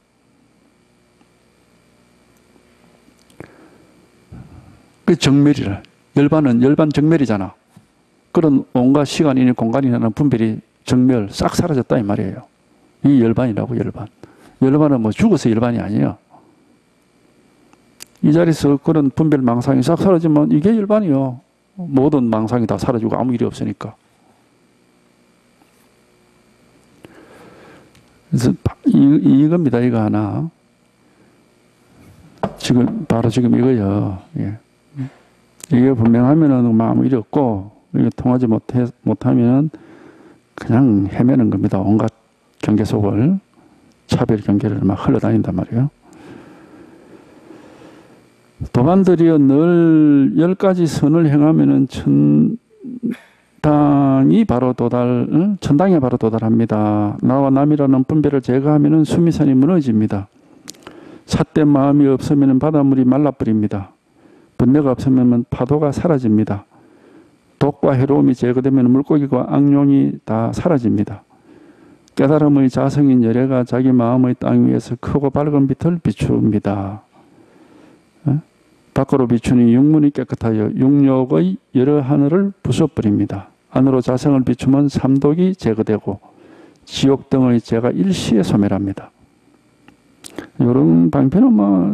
그 정멸이라. 열반은 열반 정멸이잖아. 그런 온갖 시간이나 공간이라는 분별이 정멸 싹 사라졌다 이 말이에요. 이 열반이라고, 열반. 열반은 뭐 죽어서 열반이 아니에요. 이 자리에서 그런 분별 망상이 싹 사라지면 이게 열반이요. 모든 망상이 다 사라지고 아무 일이 없으니까. 그래서 이겁니다. 이거 하나. 바로 지금 이거요. 예. 이게 분명하면은 아무 일이 없고, 이게 통하지 못하면 그냥 헤매는 겁니다. 온갖 경계 속을, 차별 경계를 막 흘러다닌단 말이에요. 도반들이여 늘 10가지 선을 행하면은 천당에 바로 도달합니다. 나와 남이라는 분별을 제거하면은 수미산이 무너집니다. 삿된 마음이 없으면은 바닷물이 말라버립니다. 번뇌가 없으면 파도가 사라집니다. 독과 해로움이 제거되면 물고기와 악룡이 다 사라집니다. 깨달음의 자성인 열애가 자기 마음의 땅 위에서 크고 밝은 빛을 비춥니다. 밖으로 비추니 육문이 깨끗하여 육욕의 여러 하늘을 부숴버립니다. 안으로 자성을 비추면 삼독이 제거되고 지옥 등의 죄가 일시에 소멸합니다. 이런 방편은 뭐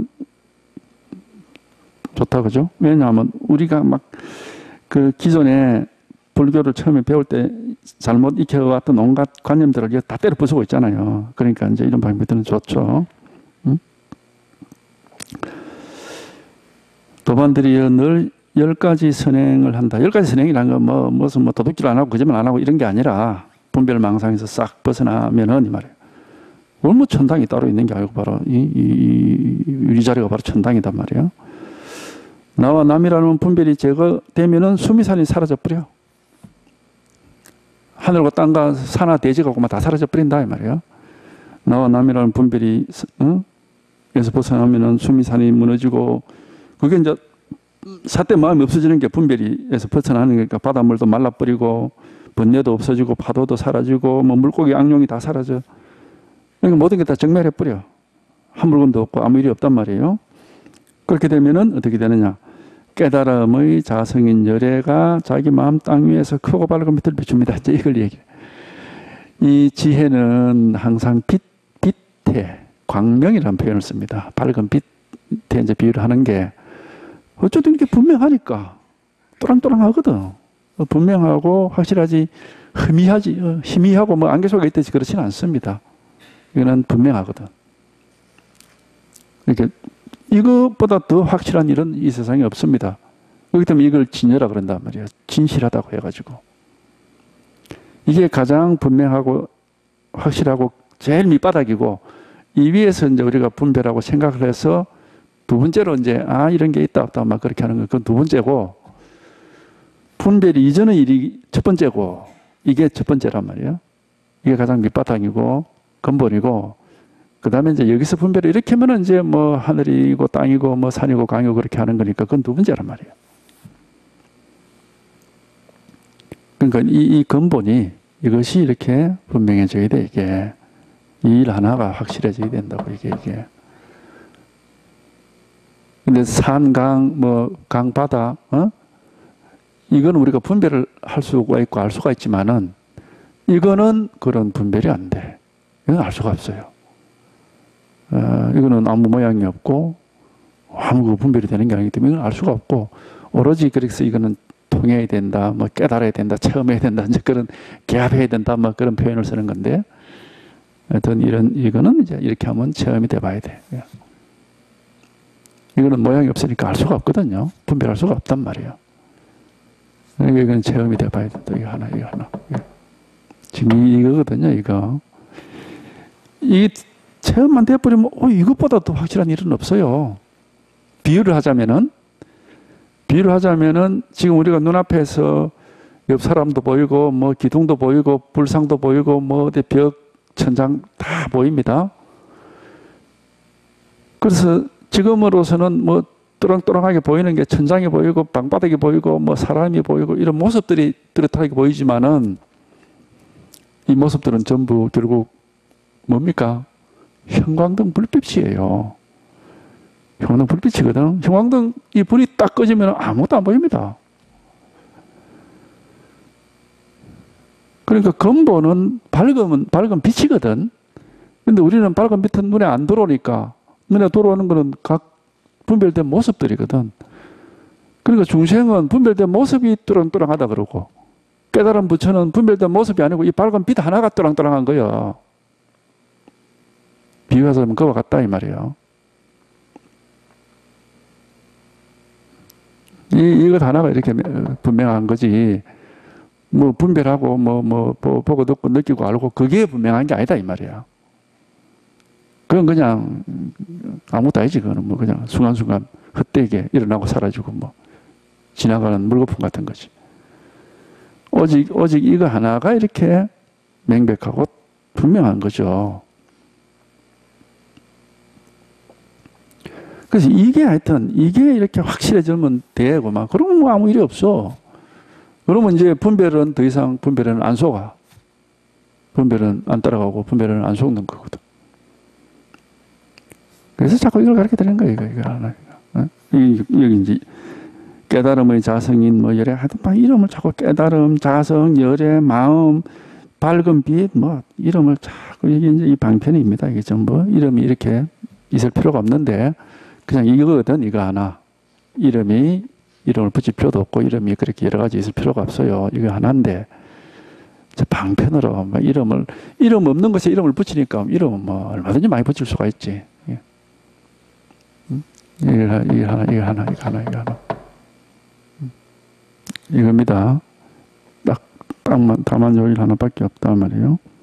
좋다, 그죠? 왜냐하면 우리가 막 그 기존에 불교를 처음에 배울 때 잘못 익혀왔던 온갖 관념들을 다 때려 부수고 있잖아요. 그러니까 이제 이런 방법들은 좋죠. 응? 도반들이 늘 10가지 선행을 한다. 10가지 선행이라는 건 무슨 도둑질 안 하고 거짓말 안 하고 이런 게 아니라 분별망상에서 싹 벗어나면은 이 말이에요. 원무 천당이 따로 있는 게 아니고 바로 이 유리자리가 바로 천당이단 말이에요. 나와 남이라는 분별이 제거되면은 수미산이 사라져 버려. 하늘과 땅과 산하 대지가 다 사라져 버린다 이 말이에요. 나와 남이라는 분별이 에서 벗어나면은 수미산이 무너지고 그게 이제 사때 마음이 없어지는 게 분별이에서 벗어나는 거니까 바닷물도 말라버리고 번뇌도 없어지고 파도도 사라지고 뭐 물고기 악룡이 다 사라져. 그러니까 모든 게 다 정멸해버려. 한 물건도 없고 아무 일이 없단 말이에요. 그렇게 되면은 어떻게 되느냐. 깨달음의 자성인 열애가 자기 마음 땅 위에서 크고 밝은 빛을 비춥니다. 이제 이걸 얘기해. 이 지혜는 항상 빛에 광명이라는 표현을 씁니다. 밝은 빛에 이제 비유를 하는 게 어쨌든 이렇게 분명하니까 또랑또랑하거든. 분명하고 확실하지 희미하고 뭐 안개 속에 있듯이 그렇지는 않습니다. 이거는 분명하거든. 이렇게 이것보다 더 확실한 일은 이 세상에 없습니다. 그렇기 때문에 이걸 진여라 그런단 말이에요. 진실하다고 해가지고. 이게 가장 분명하고 확실하고 제일 밑바닥이고 이 위에서 이제 우리가 분별하고 생각을 해서 두 번째로 이제 이런 게 있다 없다 막 그렇게 하는 건 그건 두 번째고 분별이 이전의 일이 첫 번째고 이게 첫 번째란 말이에요. 이게 가장 밑바닥이고 근본이고 그 다음에 이제 여기서 분별을 이렇게 하면은 이제 뭐 하늘이고 땅이고 뭐 산이고 강이고 그렇게 하는 거니까 그건 두 번째란 말이에요. 그러니까 이 근본이 이것이 이렇게 분명해져야 돼 이게. 이 일 하나가 확실해져야 된다고 이게. 근데 산, 강, 강, 바다, 이건 우리가 분별을 할 수가 있고 알 수가 있지만은 이거는 그런 분별이 안 돼. 이건 알 수가 없어요. 이거는 아무 모양이 없고 아무 분별이 되는 게 아니기 때문에 이건 알 수가 없고 오로지 그래서 이거는 통해야 된다, 뭐 깨달아야 된다, 체험해야 된다, 이제 그런 개합해야 된다, 뭐 그런 표현을 쓰는 건데 하여튼 이거는 이제 이렇게 하면 체험이 돼 봐야 돼. 이거는 모양이 없으니까 알 수가 없거든요. 분별할 수가 없단 말이에요. 그러니까 이건 체험이 돼 봐야 된다. 이거 하나. 지금 이거거든요, 이거. 이 체험만 돼버리면, 이것보다 더 확실한 일은 없어요. 비유를 하자면은, 지금 우리가 눈앞에서 옆 사람도 보이고, 뭐 기둥도 보이고, 불상도 보이고, 뭐 어디 벽, 천장 다 보입니다. 그래서 지금으로서는 뭐 또랑또랑하게 보이는 게 천장이 보이고 방바닥이 보이고 뭐 사람이 보이고 이런 모습들이 뚜렷하게 보이지만은 이 모습들은 전부 결국 뭡니까? 형광등 불빛이에요. 형광등 불빛이거든. 형광등 이 불이 딱 꺼지면 아무것도 안 보입니다. 그러니까 근본은 밝은 빛이거든. 근데 우리는 밝은 빛은 눈에 안 들어오니까 눈에 들어오는 거는 각 분별된 모습들이거든. 그러니까 중생은 분별된 모습이 또랑또랑하다 그러고 깨달은 부처는 분별된 모습이 아니고 이 밝은 빛 하나가 또랑또랑한 거야. 비유해서 하면 그와 같다 이 말이에요. 이것 하나가 이렇게 분명한 거지. 뭐 분별하고 보고 듣고 느끼고 알고 그게 분명한 게 아니다 이 말이야. 그건 그냥 아무것도 아니지. 그거는 뭐 그냥 순간순간 헛되게 일어나고 사라지고 뭐 지나가는 물거품 같은 거지. 오직 이거 하나가 이렇게 명백하고 분명한 거죠. 그래서 이게 하여튼 이게 이렇게 확실해지면 되고 막 그러면 뭐 아무 일이 없어. 그러면 이제 분별은 더 이상 분별은 안 속아. 분별은 안 따라가고 분별은 안 속는 거거든. 그래서 자꾸 이걸 가르쳐 드리는 거예요. 이거 하나. 여기 이제 깨달음의 자성인 뭐 열애 하여튼 막 이름을 자꾸 깨달음, 자성, 열애, 마음, 밝은 빛 뭐 이름을 자꾸 이게 이제 이 방편입니다. 이게 전부 이름이 이렇게 있을 필요가 없는데 그냥 이거거든. 이거 하나. 이름을 붙일 필요도 없고 이름이 그렇게 여러 가지 있을 필요가 없어요. 이거 하나인데 방편으로 뭐 이름 없는 것에 이름을 붙이니까 이름은 뭐 얼마든지 많이 붙일 수가 있지. 이거 하나. 이겁니다. 딱 다만 요일 하나밖에 없단 말이에요.